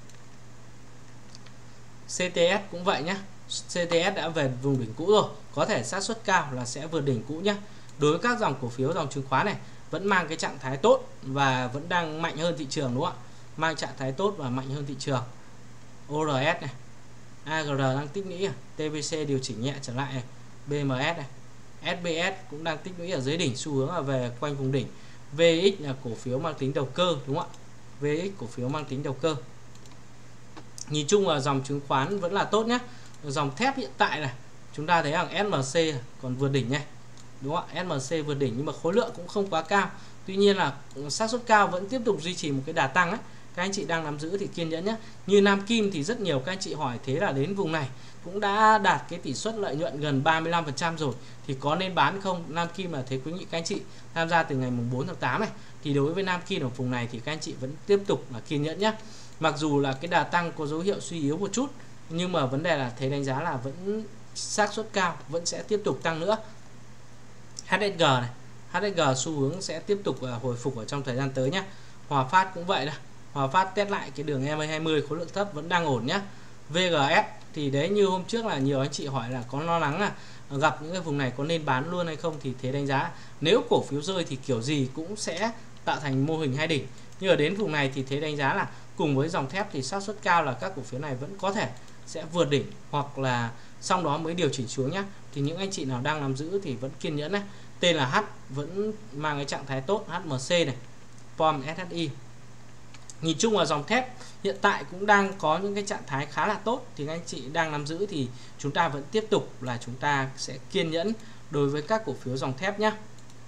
xê tê ét cũng vậy nhé. xê tê ét đã về vùng đỉnh cũ rồi, có thể xác suất cao là sẽ vượt đỉnh cũ nhé. Đối với các dòng cổ phiếu dòng chứng khoán này vẫn mang cái trạng thái tốt và vẫn đang mạnh hơn thị trường đúng không ạ? Mang trạng thái tốt và mạnh hơn thị trường. o rờ ét này, a giê rờ đang tích lũy, tê vê xê điều chỉnh nhẹ trở lại này, bê em ét này, ét bê ét cũng đang tích lũy ở dưới đỉnh, xu hướng là về quanh vùng đỉnh. vê ích là cổ phiếu mang tính đầu cơ đúng không ạ? vê ích cổ phiếu mang tính đầu cơ. Nhìn chung là dòng chứng khoán vẫn là tốt nhé. Dòng thép hiện tại này chúng ta thấy rằng ét em xê còn vượt đỉnh này đúng không ạ? ét em xê vượt đỉnh nhưng mà khối lượng cũng không quá cao, tuy nhiên là xác suất cao vẫn tiếp tục duy trì một cái đà tăng ấy. Các anh chị đang nắm giữ thì kiên nhẫn nhé. Như Nam Kim thì rất nhiều các anh chị hỏi, thế là đến vùng này cũng đã đạt cái tỷ suất lợi nhuận gần ba mươi lăm phần trăm rồi thì có nên bán không? Nam Kim là thế khuyến nghị các anh chị tham gia từ ngày mùng bốn tháng tám này. Thì đối với Nam Kim ở vùng này thì các anh chị vẫn tiếp tục là kiên nhẫn nhé. Mặc dù là cái đà tăng có dấu hiệu suy yếu một chút, nhưng mà vấn đề là thế đánh giá là vẫn xác suất cao vẫn sẽ tiếp tục tăng nữa. hát ét giê này, hát ét giê xu hướng sẽ tiếp tục hồi phục ở trong thời gian tới nhé. Hòa Phát cũng vậy đây. Hòa Phát test lại cái đường e em a hai mươi khối lượng thấp vẫn đang ổn nhé. vê giê ét thì đấy, như hôm trước là nhiều anh chị hỏi là có lo lắng là gặp những cái vùng này có nên bán luôn hay không, thì thế đánh giá nếu cổ phiếu rơi thì kiểu gì cũng sẽ tạo thành mô hình hai đỉnh. Nhưng ở đến vùng này thì thế đánh giá là cùng với dòng thép thì xác suất cao là các cổ phiếu này vẫn có thể sẽ vượt đỉnh hoặc là sau đó mới điều chỉnh xuống nhé. Thì những anh chị nào đang nắm giữ thì vẫn kiên nhẫn này. Tên là H vẫn mang cái trạng thái tốt, hát em xê này, pê o em ét hát i. Nhìn chung là dòng thép hiện tại cũng đang có những cái trạng thái khá là tốt, thì các anh chị đang nắm giữ thì chúng ta vẫn tiếp tục là chúng ta sẽ kiên nhẫn đối với các cổ phiếu dòng thép nhé.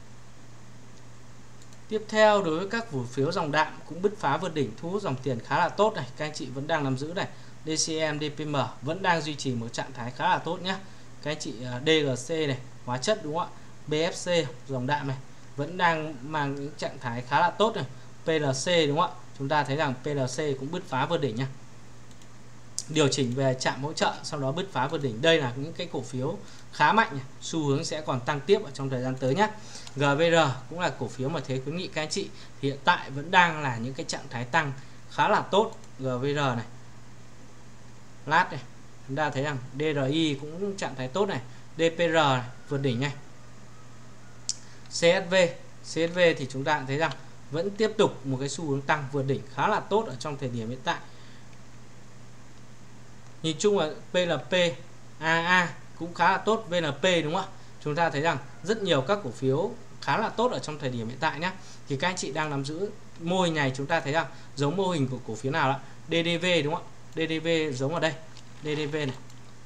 Tiếp theo, đối với các cổ phiếu dòng đạm cũng bứt phá vượt đỉnh, thu hút dòng tiền khá là tốt này, các anh chị vẫn đang nắm giữ này. đê xê em, đê pê em vẫn đang duy trì một trạng thái khá là tốt nhé. Các anh chị đê giê xê này, hóa chất đúng không ạ? bê ép xê dòng đạm này vẫn đang mang những trạng thái khá là tốt này. pê lờ xê đúng không ạ? Chúng ta thấy rằng pê lờ xê cũng bứt phá vượt đỉnh nha. Điều chỉnh về chạm hỗ trợ sau đó bứt phá vượt đỉnh. Đây là những cái cổ phiếu khá mạnh này. Xu hướng sẽ còn tăng tiếp ở trong thời gian tới nhé. giê vê rờ cũng là cổ phiếu mà thế khuyến nghị các anh chị, hiện tại vẫn đang là những cái trạng thái tăng khá là tốt. giê vê rờ này, lát này, chúng ta thấy rằng đê rờ i cũng trạng thái tốt này, đê pê rờ này, vượt đỉnh này. xê ét vê, xê ét vê thì chúng ta thấy rằng vẫn tiếp tục một cái xu hướng tăng vượt đỉnh khá là tốt ở trong thời điểm hiện tại. Nhìn chung là pê lờ pê, a a cũng khá là tốt, vê en pê đúng không ạ? Chúng ta thấy rằng rất nhiều các cổ phiếu khá là tốt ở trong thời điểm hiện tại nhé. Thì các anh chị đang nắm giữ mô hình này, chúng ta thấy rằng giống mô hình của cổ phiếu nào ạ? đê đê vê đúng không ạ? đê đê vê giống ở đây, đê đê vê này.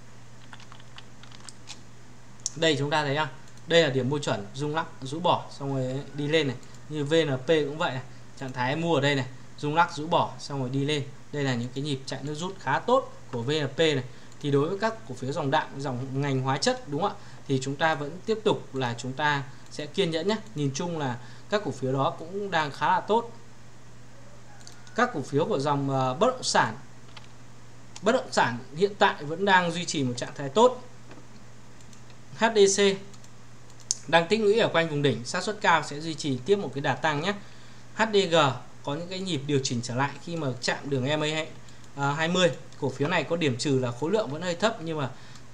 Đây chúng ta thấy rằng đây là điểm mua chuẩn, rung lắc rũ bỏ xong rồi đi lên này. Như vê en pê cũng vậy này, trạng thái mua ở đây này, rung lắc rũ bỏ xong rồi đi lên. Đây là những cái nhịp chạy nước rút khá tốt của vê en pê này. Thì đối với các cổ phiếu dòng đạm, dòng ngành hóa chất đúng không ạ, thì chúng ta vẫn tiếp tục là chúng ta sẽ kiên nhẫn nhé. Nhìn chung là các cổ phiếu đó cũng đang khá là tốt. Các cổ phiếu của dòng uh, bất động sản bất động sản hiện tại vẫn đang duy trì một trạng thái tốt. hát đê xê đang tích lũy ở quanh vùng đỉnh, xác suất cao sẽ duy trì tiếp một cái đà tăng nhé. hát đê giê có những cái nhịp điều chỉnh trở lại khi mà chạm đường e em a hai mươi. Cổ phiếu này có điểm trừ là khối lượng vẫn hơi thấp, nhưng mà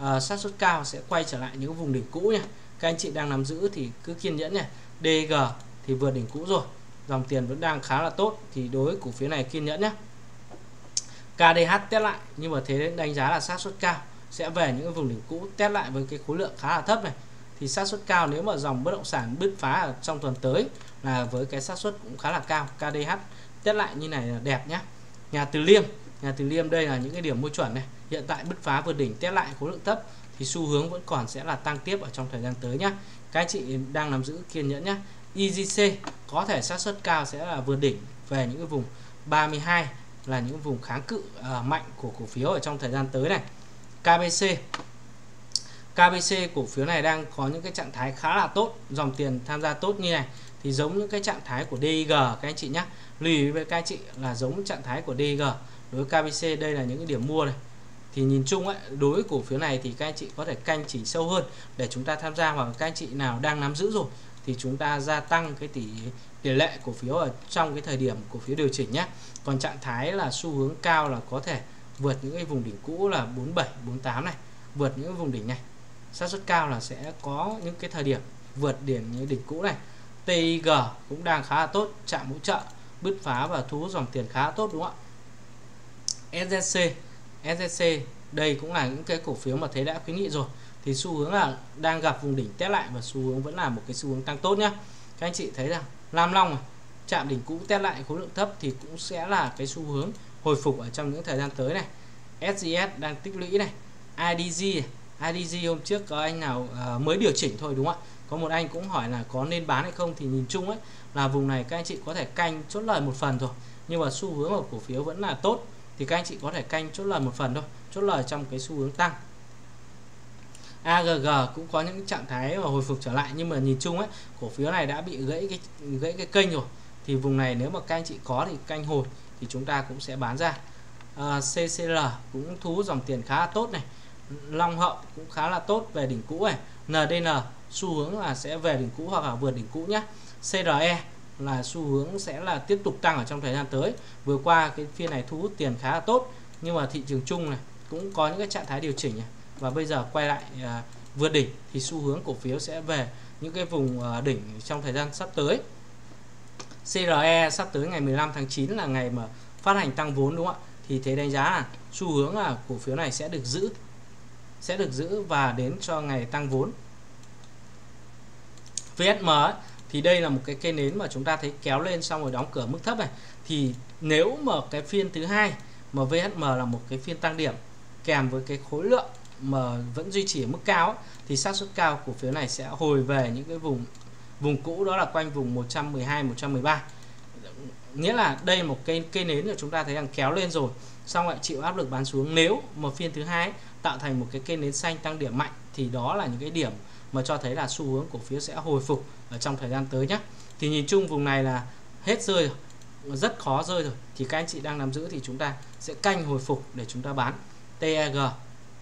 uh, xác suất cao sẽ quay trở lại những vùng đỉnh cũ nha. Các anh chị đang nắm giữ thì cứ kiên nhẫn nha. đê e giê thì vượt đỉnh cũ rồi, dòng tiền vẫn đang khá là tốt, thì đối với cổ phiếu này kiên nhẫn nhé. ca đê hát test lại nhưng mà thế đánh giá là xác suất cao sẽ về những vùng đỉnh cũ, test lại với cái khối lượng khá là thấp này, thì xác suất cao nếu mà dòng bất động sản bứt phá ở trong tuần tới là với cái xác suất cũng khá là cao. ca đê hát test lại như này là đẹp nhá. Nhà Từ Liêm, Nhà Từ Liêm đây là những cái điểm mua chuẩn này, hiện tại bứt phá vượt đỉnh, test lại khối lượng thấp thì xu hướng vẫn còn sẽ là tăng tiếp ở trong thời gian tới nhá. Các anh chị đang nắm giữ kiên nhẫn nhá. i giê xê có thể xác suất cao sẽ là vượt đỉnh về những cái vùng ba mươi hai là những vùng kháng cự uh, mạnh của cổ phiếu ở trong thời gian tới này. ca bê xê ca bê xê cổ phiếu này đang có những cái trạng thái khá là tốt, dòng tiền tham gia tốt như này thì giống những cái trạng thái của đê i giê các anh chị nhé. Lưu ý với các anh chị là giống trạng thái của đê i giê. Đối với ca bê xê đây là những cái điểm mua này, thì nhìn chung ấy, đối với cổ phiếu này thì các anh chị có thể canh chỉ sâu hơn để chúng ta tham gia, hoặc các anh chị nào đang nắm giữ rồi thì chúng ta gia tăng cái tỷ tỷ lệ cổ phiếu ở trong cái thời điểm cổ phiếu điều chỉnh nhé. Còn trạng thái là xu hướng cao là có thể vượt những cái vùng đỉnh cũ là bốn mươi bảy, bốn mươi tám này, vượt những cái vùng đỉnh này. Xác suất cao là sẽ có những cái thời điểm vượt điểm những đỉnh cũ này. tê i giê cũng đang khá là tốt, chạm hỗ trợ, bứt phá và thu hút dòng tiền khá là tốt đúng không ạ? ét giê xê ét giê xê đây cũng là những cái cổ phiếu mà thế đã khuyến nghị rồi, thì xu hướng là đang gặp vùng đỉnh test lại và xu hướng vẫn là một cái xu hướng tăng tốt nhá. Các anh chị thấy rằng Lam Long này, chạm đỉnh cũ test lại khối lượng thấp thì cũng sẽ là cái xu hướng hồi phục ở trong những thời gian tới này. ét giê ét đang tích lũy này, i đê giê i đê giê hôm trước có anh nào uh, mới điều chỉnh thôi đúng không ạ? Có một anh cũng hỏi là có nên bán hay không, thì nhìn chung ấy là vùng này các anh chị có thể canh chốt lời một phần rồi, nhưng mà xu hướng của cổ phiếu vẫn là tốt thì các anh chị có thể canh chốt lời một phần thôi, chốt lời trong cái xu hướng tăng. a giê giê cũng có những trạng thái hồi phục trở lại, nhưng mà nhìn chung ấy cổ phiếu này đã bị gãy cái gãy cái kênh rồi, thì vùng này nếu mà các anh chị có thì canh hồi thì chúng ta cũng sẽ bán ra. à, xê xê lờ cũng thu hút dòng tiền khá là tốt này, Long Hậu cũng khá là tốt về đỉnh cũ này, en đê en xu hướng là sẽ về đỉnh cũ hoặc là vượt đỉnh cũ nhé. xê rờ e là xu hướng sẽ là tiếp tục tăng ở trong thời gian tới. Vừa qua cái phiên này thu hút tiền khá là tốt, nhưng mà thị trường chung này cũng có những cái trạng thái điều chỉnh này, và bây giờ quay lại à, vượt đỉnh thì xu hướng cổ phiếu sẽ về những cái vùng à, đỉnh trong thời gian sắp tới. xê rờ e sắp tới ngày mười lăm tháng chín là ngày mà phát hành tăng vốn đúng không ạ? Thì thế đánh giá là xu hướng là cổ phiếu này sẽ được giữ sẽ được giữ và đến cho ngày tăng vốn. vê ét em ấy, thì đây là một cái cây nến mà chúng ta thấy kéo lên xong rồi đóng cửa mức thấp này, thì nếu mà cái phiên thứ hai mà vê ét em là một cái phiên tăng điểm kèm với cái khối lượng mà vẫn duy trì ở mức cao ấy, thì xác suất cao cổ phiếu này sẽ hồi về những cái vùng vùng cũ, đó là quanh vùng một trăm mười hai, một trăm mười ba. Nghĩa là đây một cây cây nến là chúng ta thấy rằng kéo lên rồi xong lại chịu áp lực bán xuống. Nếu mà phiên thứ hai ấy, tạo thành một cái cây nến xanh tăng điểm mạnh thì đó là những cái điểm mà cho thấy là xu hướng cổ phiếu sẽ hồi phục ở trong thời gian tới nhé. Thì nhìn chung vùng này là hết rơi rồi, rất khó rơi rồi, thì các anh chị đang nắm giữ thì chúng ta sẽ canh hồi phục để chúng ta bán. tê e giê,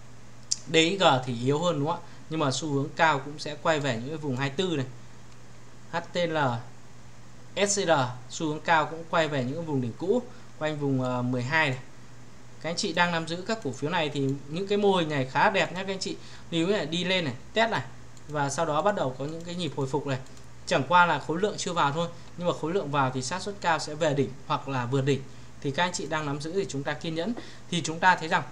đê i giê thì yếu hơn đúng không ạ, nhưng mà xu hướng cao cũng sẽ quay về những cái vùng hai mươi tư này. hát tê lờ, ét xê rờ xu hướng cao cũng quay về những cái vùng đỉnh cũ quanh vùng mười hai này. Các anh chị đang nắm giữ các cổ phiếu này thì những cái mô hình này khá đẹp nhé các anh chị. Nếu là đi lên này, test này và sau đó bắt đầu có những cái nhịp hồi phục này. Chẳng qua là khối lượng chưa vào thôi, nhưng mà khối lượng vào thì xác suất cao sẽ về đỉnh hoặc là vượt đỉnh. Thì các anh chị đang nắm giữ thì chúng ta kiên nhẫn. Thì chúng ta thấy rằng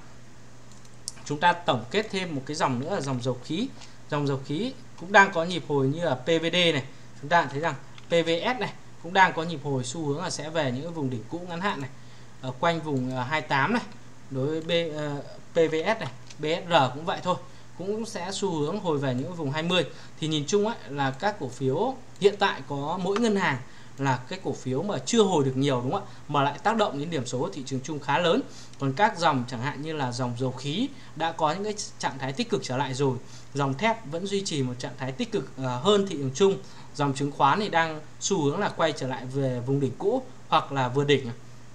chúng ta tổng kết thêm một cái dòng nữa là dòng dầu khí. Dòng dầu khí cũng đang có nhịp hồi như là pê vê đê này. Chúng ta thấy rằng pê vê ét này cũng đang có nhịp hồi, xu hướng là sẽ về những cái vùng đỉnh cũ ngắn hạn này, ở quanh vùng hai mươi tám này. Đối với B, uh, pê vê ét này, bê ét rờ cũng vậy thôi, cũng sẽ xu hướng hồi về những vùng hai mươi. Thì nhìn chung ấy là các cổ phiếu hiện tại có mỗi ngân hàng là cái cổ phiếu mà chưa hồi được nhiều đúng không ạ, mà lại tác động đến điểm số thị trường chung khá lớn. Còn các dòng chẳng hạn như là dòng dầu khí đã có những cái trạng thái tích cực trở lại rồi, dòng thép vẫn duy trì một trạng thái tích cực uh, hơn thị trường chung. Dòng chứng khoán thì đang xu hướng là quay trở lại về vùng đỉnh cũ hoặc là vượt đỉnh.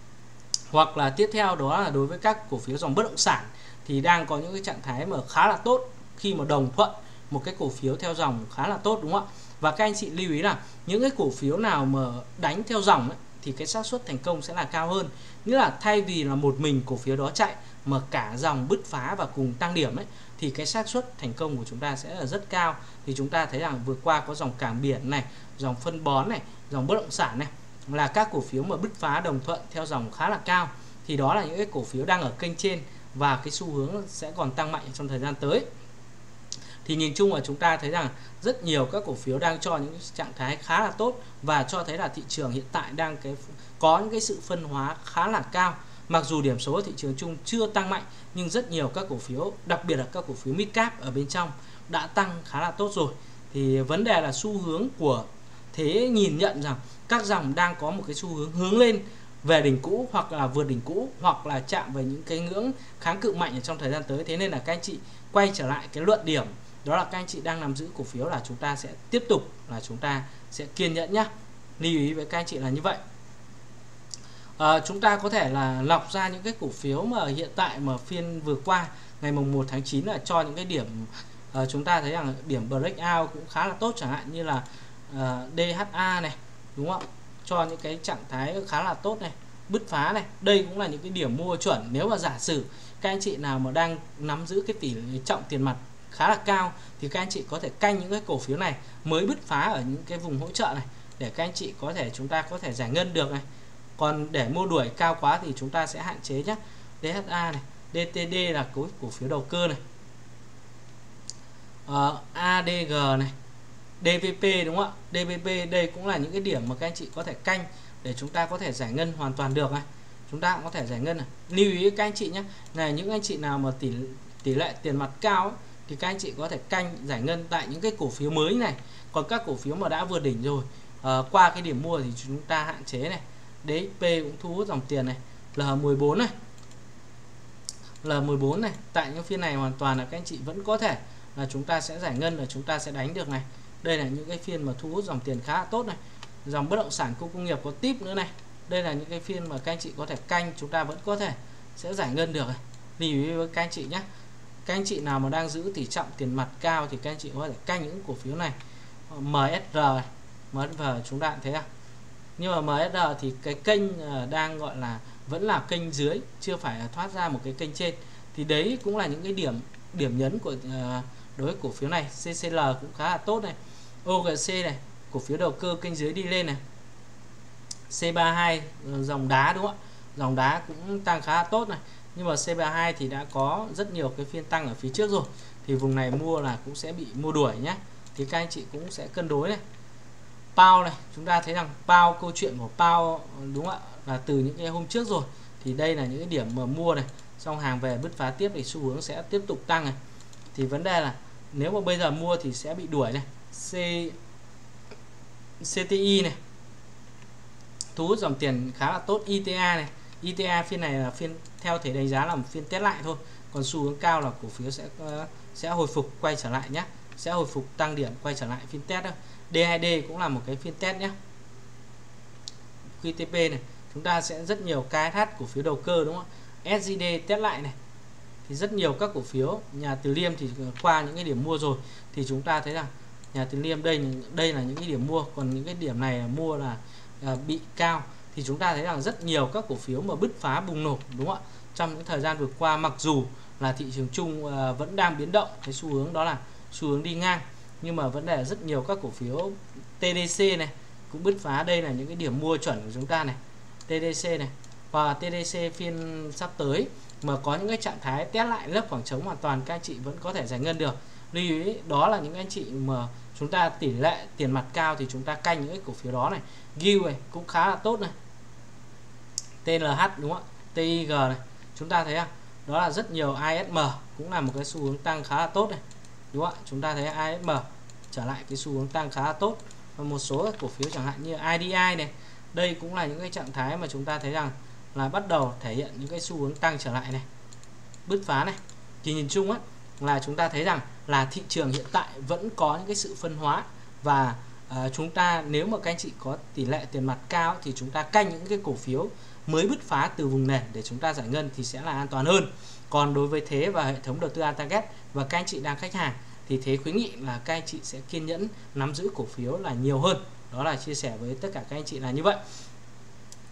Hoặc là tiếp theo đó là đối với các cổ phiếu dòng bất động sản thì đang có những cái trạng thái mà khá là tốt khi mà đồng thuận một cái cổ phiếu theo dòng khá là tốt đúng không ạ? Và các anh chị lưu ý là những cái cổ phiếu nào mà đánh theo dòng ấy, thì cái xác suất thành công sẽ là cao hơn. Nghĩa là thay vì là một mình cổ phiếu đó chạy mà cả dòng bứt phá và cùng tăng điểm ấy, thì thì cái xác suất thành công của chúng ta sẽ là rất cao. Thì chúng ta thấy rằng vừa qua có dòng cảng biển này, dòng phân bón này, dòng bất động sản này là các cổ phiếu mà bứt phá đồng thuận theo dòng khá là cao. Thì đó là những cái cổ phiếu đang ở kênh trên và cái xu hướng sẽ còn tăng mạnh trong thời gian tới. Thì nhìn chung là chúng ta thấy rằng rất nhiều các cổ phiếu đang cho những trạng thái khá là tốt và cho thấy là thị trường hiện tại đang cái có những cái sự phân hóa khá là cao. Mặc dù điểm số thị trường chung chưa tăng mạnh nhưng rất nhiều các cổ phiếu, đặc biệt là các cổ phiếu mid cap ở bên trong đã tăng khá là tốt rồi. Thì vấn đề là xu hướng của thế nhìn nhận rằng các dòng đang có một cái xu hướng hướng lên về đỉnh cũ hoặc là vượt đỉnh cũ hoặc là chạm về những cái ngưỡng kháng cự mạnh ở trong thời gian tới. Thế nên là các anh chị quay trở lại cái luận điểm đó là các anh chị đang nắm giữ cổ phiếu là chúng ta sẽ tiếp tục là chúng ta sẽ kiên nhẫn nhé. Lưu ý với các anh chị là như vậy. À, chúng ta có thể là lọc ra những cái cổ phiếu mà hiện tại mà phiên vừa qua ngày mùng một tháng chín là cho những cái điểm uh, chúng ta thấy rằng điểm breakout cũng khá là tốt, chẳng hạn như là uh, đê hát a này, đúng không? Cho những cái trạng thái khá là tốt này, bứt phá này. Đây cũng là những cái điểm mua chuẩn. Nếu mà giả sử các anh chị nào mà đang nắm giữ cái tỷ trọng tiền mặt khá là cao thì các anh chị có thể canh những cái cổ phiếu này mới bứt phá ở những cái vùng hỗ trợ này để các anh chị có thể chúng ta có thể giải ngân được này. Còn để mua đuổi cao quá thì chúng ta sẽ hạn chế nhé. đê hát a này, đê tê đê là cổ, cổ phiếu đầu cơ này, uh, a đê giê này, đê vê pê đúng không ạ? đê vê pê đây cũng là những cái điểm mà các anh chị có thể canh để chúng ta có thể giải ngân hoàn toàn được này. Chúng ta cũng có thể giải ngân này. Lưu ý các anh chị nhé, này những anh chị nào mà tỷ tỷ lệ tiền mặt cao ấy, thì các anh chị có thể canh giải ngân tại những cái cổ phiếu mới này. Còn các cổ phiếu mà đã vượt đỉnh rồi uh, qua cái điểm mua thì chúng ta hạn chế này. đê ích pê cũng thu hút dòng tiền này, lờ mười bốn này, lờ mười bốn này, tại những phiên này hoàn toàn là các anh chị vẫn có thể là chúng ta sẽ giải ngân, là chúng ta sẽ đánh được này. Đây là những cái phiên mà thu hút dòng tiền khá là tốt này. Dòng bất động sản khu công nghiệp có tip nữa này. Đây là những cái phiên mà các anh chị có thể canh, chúng ta vẫn có thể sẽ giải ngân được này. Lưu ý với các anh chị nhé. Các anh chị nào mà đang giữ tỷ trọng tiền mặt cao thì các anh chị có thể canh những cổ phiếu này. em ét rờ, em ét rờ chúng ta thấy à? Nhưng mà em ét rờ thì cái kênh đang gọi là vẫn là kênh dưới, chưa phải thoát ra một cái kênh trên. Thì đấy cũng là những cái điểm điểm nhấn của đối với cổ phiếu này. xê xê lờ cũng khá là tốt này. ô giê xê này, cổ phiếu đầu cơ kênh dưới đi lên này. xê ba hai dòng đá đúng không ạ? Dòng đá cũng tăng khá là tốt này. Nhưng mà xê ba hai thì đã có rất nhiều cái phiên tăng ở phía trước rồi. Thì vùng này mua là cũng sẽ bị mua đuổi nhé. Thì các anh chị cũng sẽ cân đối này. Pao này, chúng ta thấy rằng Pao, câu chuyện của Pao đúng không ạ, là từ những cái hôm trước rồi. Thì đây là những cái điểm mà mua này, xong hàng về bứt phá tiếp thì xu hướng sẽ tiếp tục tăng này. Thì vấn đề là nếu mà bây giờ mua thì sẽ bị đuổi này. C, xê tê i này, thu hút dòng tiền khá là tốt. i tê a này, i tê a phiên này là phiên theo thể đánh giá là một phiên test lại thôi. Còn xu hướng cao là cổ phiếu sẽ sẽ hồi phục quay trở lại nhé, sẽ hồi phục tăng điểm quay trở lại phiên test đó. đê hai đê cũng là một cái phiên test nhé. quy tê pê này, chúng ta sẽ rất nhiều ca ét hát cổ phiếu đầu cơ đúng không? ét giê đê test lại này. Thì rất nhiều các cổ phiếu. Nhà Từ Liêm thì qua những cái điểm mua rồi thì chúng ta thấy rằng Nhà Từ Liêm đây đây là những cái điểm mua, còn những cái điểm này là mua là à, bị cao. Thì chúng ta thấy rằng rất nhiều các cổ phiếu mà bứt phá bùng nổ đúng không ạ? Trong những thời gian vừa qua, mặc dù là thị trường chung à, vẫn đang biến động, cái xu hướng đó là xu hướng đi ngang, nhưng mà vấn đề là rất nhiều các cổ phiếu tê đê xê này cũng bứt phá. Đây là những cái điểm mua chuẩn của chúng ta này, tê đê xê này. Và tê đê xê phiên sắp tới mà có những cái trạng thái test lại lớp khoảng trống hoàn toàn, các anh chị vẫn có thể giải ngân được. Lưu ý đó là những anh chị mà chúng ta tỷ lệ tiền mặt cao thì chúng ta canh những cái cổ phiếu đó này. giê i u này cũng khá là tốt này, tê lờ hát đúng không ạ, tê i giê này, chúng ta thấy không? Đó là rất nhiều i ét em cũng là một cái xu hướng tăng khá là tốt này, đúng không ạ? Chúng ta thấy i ét em trở lại cái xu hướng tăng khá là tốt. Và một số các cổ phiếu chẳng hạn như i đê i này, đây cũng là những cái trạng thái mà chúng ta thấy rằng là bắt đầu thể hiện những cái xu hướng tăng trở lại này, bứt phá này. Thì nhìn chung á là chúng ta thấy rằng là thị trường hiện tại vẫn có những cái sự phân hóa, và uh, chúng ta nếu mà các anh chị có tỷ lệ tiền mặt cao thì chúng ta canh những cái cổ phiếu mới bứt phá từ vùng nền để chúng ta giải ngân thì sẽ là an toàn hơn. Còn đối với Thế và hệ thống đầu tư Target và các anh chị đang khách hàng thì Thế khuyến nghị là các anh chị sẽ kiên nhẫn nắm giữ cổ phiếu là nhiều hơn. Đó là chia sẻ với tất cả các anh chị là như vậy.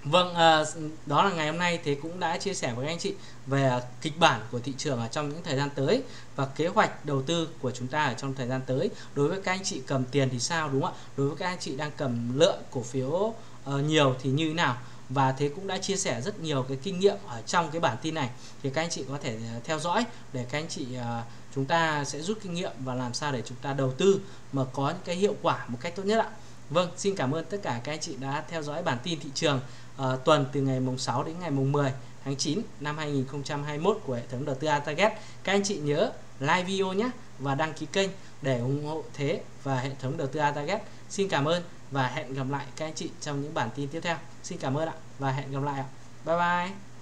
Vâng, à, đó là ngày hôm nay thế cũng đã chia sẻ với anh chị về kịch bản của thị trường ở trong những thời gian tới và kế hoạch đầu tư của chúng ta ở trong thời gian tới. Đối với các anh chị cầm tiền thì sao, đúng không ạ? Đối với các anh chị đang cầm lượng cổ phiếu uh, nhiều thì như thế nào? Và thế cũng đã chia sẻ rất nhiều cái kinh nghiệm ở trong cái bản tin này, thì các anh chị có thể theo dõi để các anh chị uh, chúng ta sẽ rút kinh nghiệm và làm sao để chúng ta đầu tư mà có những cái hiệu quả một cách tốt nhất ạ. Vâng, xin cảm ơn tất cả các anh chị đã theo dõi bản tin thị trường uh, tuần từ ngày mùng sáu đến ngày mùng mười tháng chín năm hai nghìn không trăm hai mươi mốt của hệ thống đầu tư AltaGet. Các anh chị nhớ like video nhé và đăng ký kênh để ủng hộ Thế và hệ thống đầu tư AltaGet. Xin cảm ơn và hẹn gặp lại các anh chị trong những bản tin tiếp theo. Xin cảm ơn ạ và hẹn gặp lại ạ. Bye bye.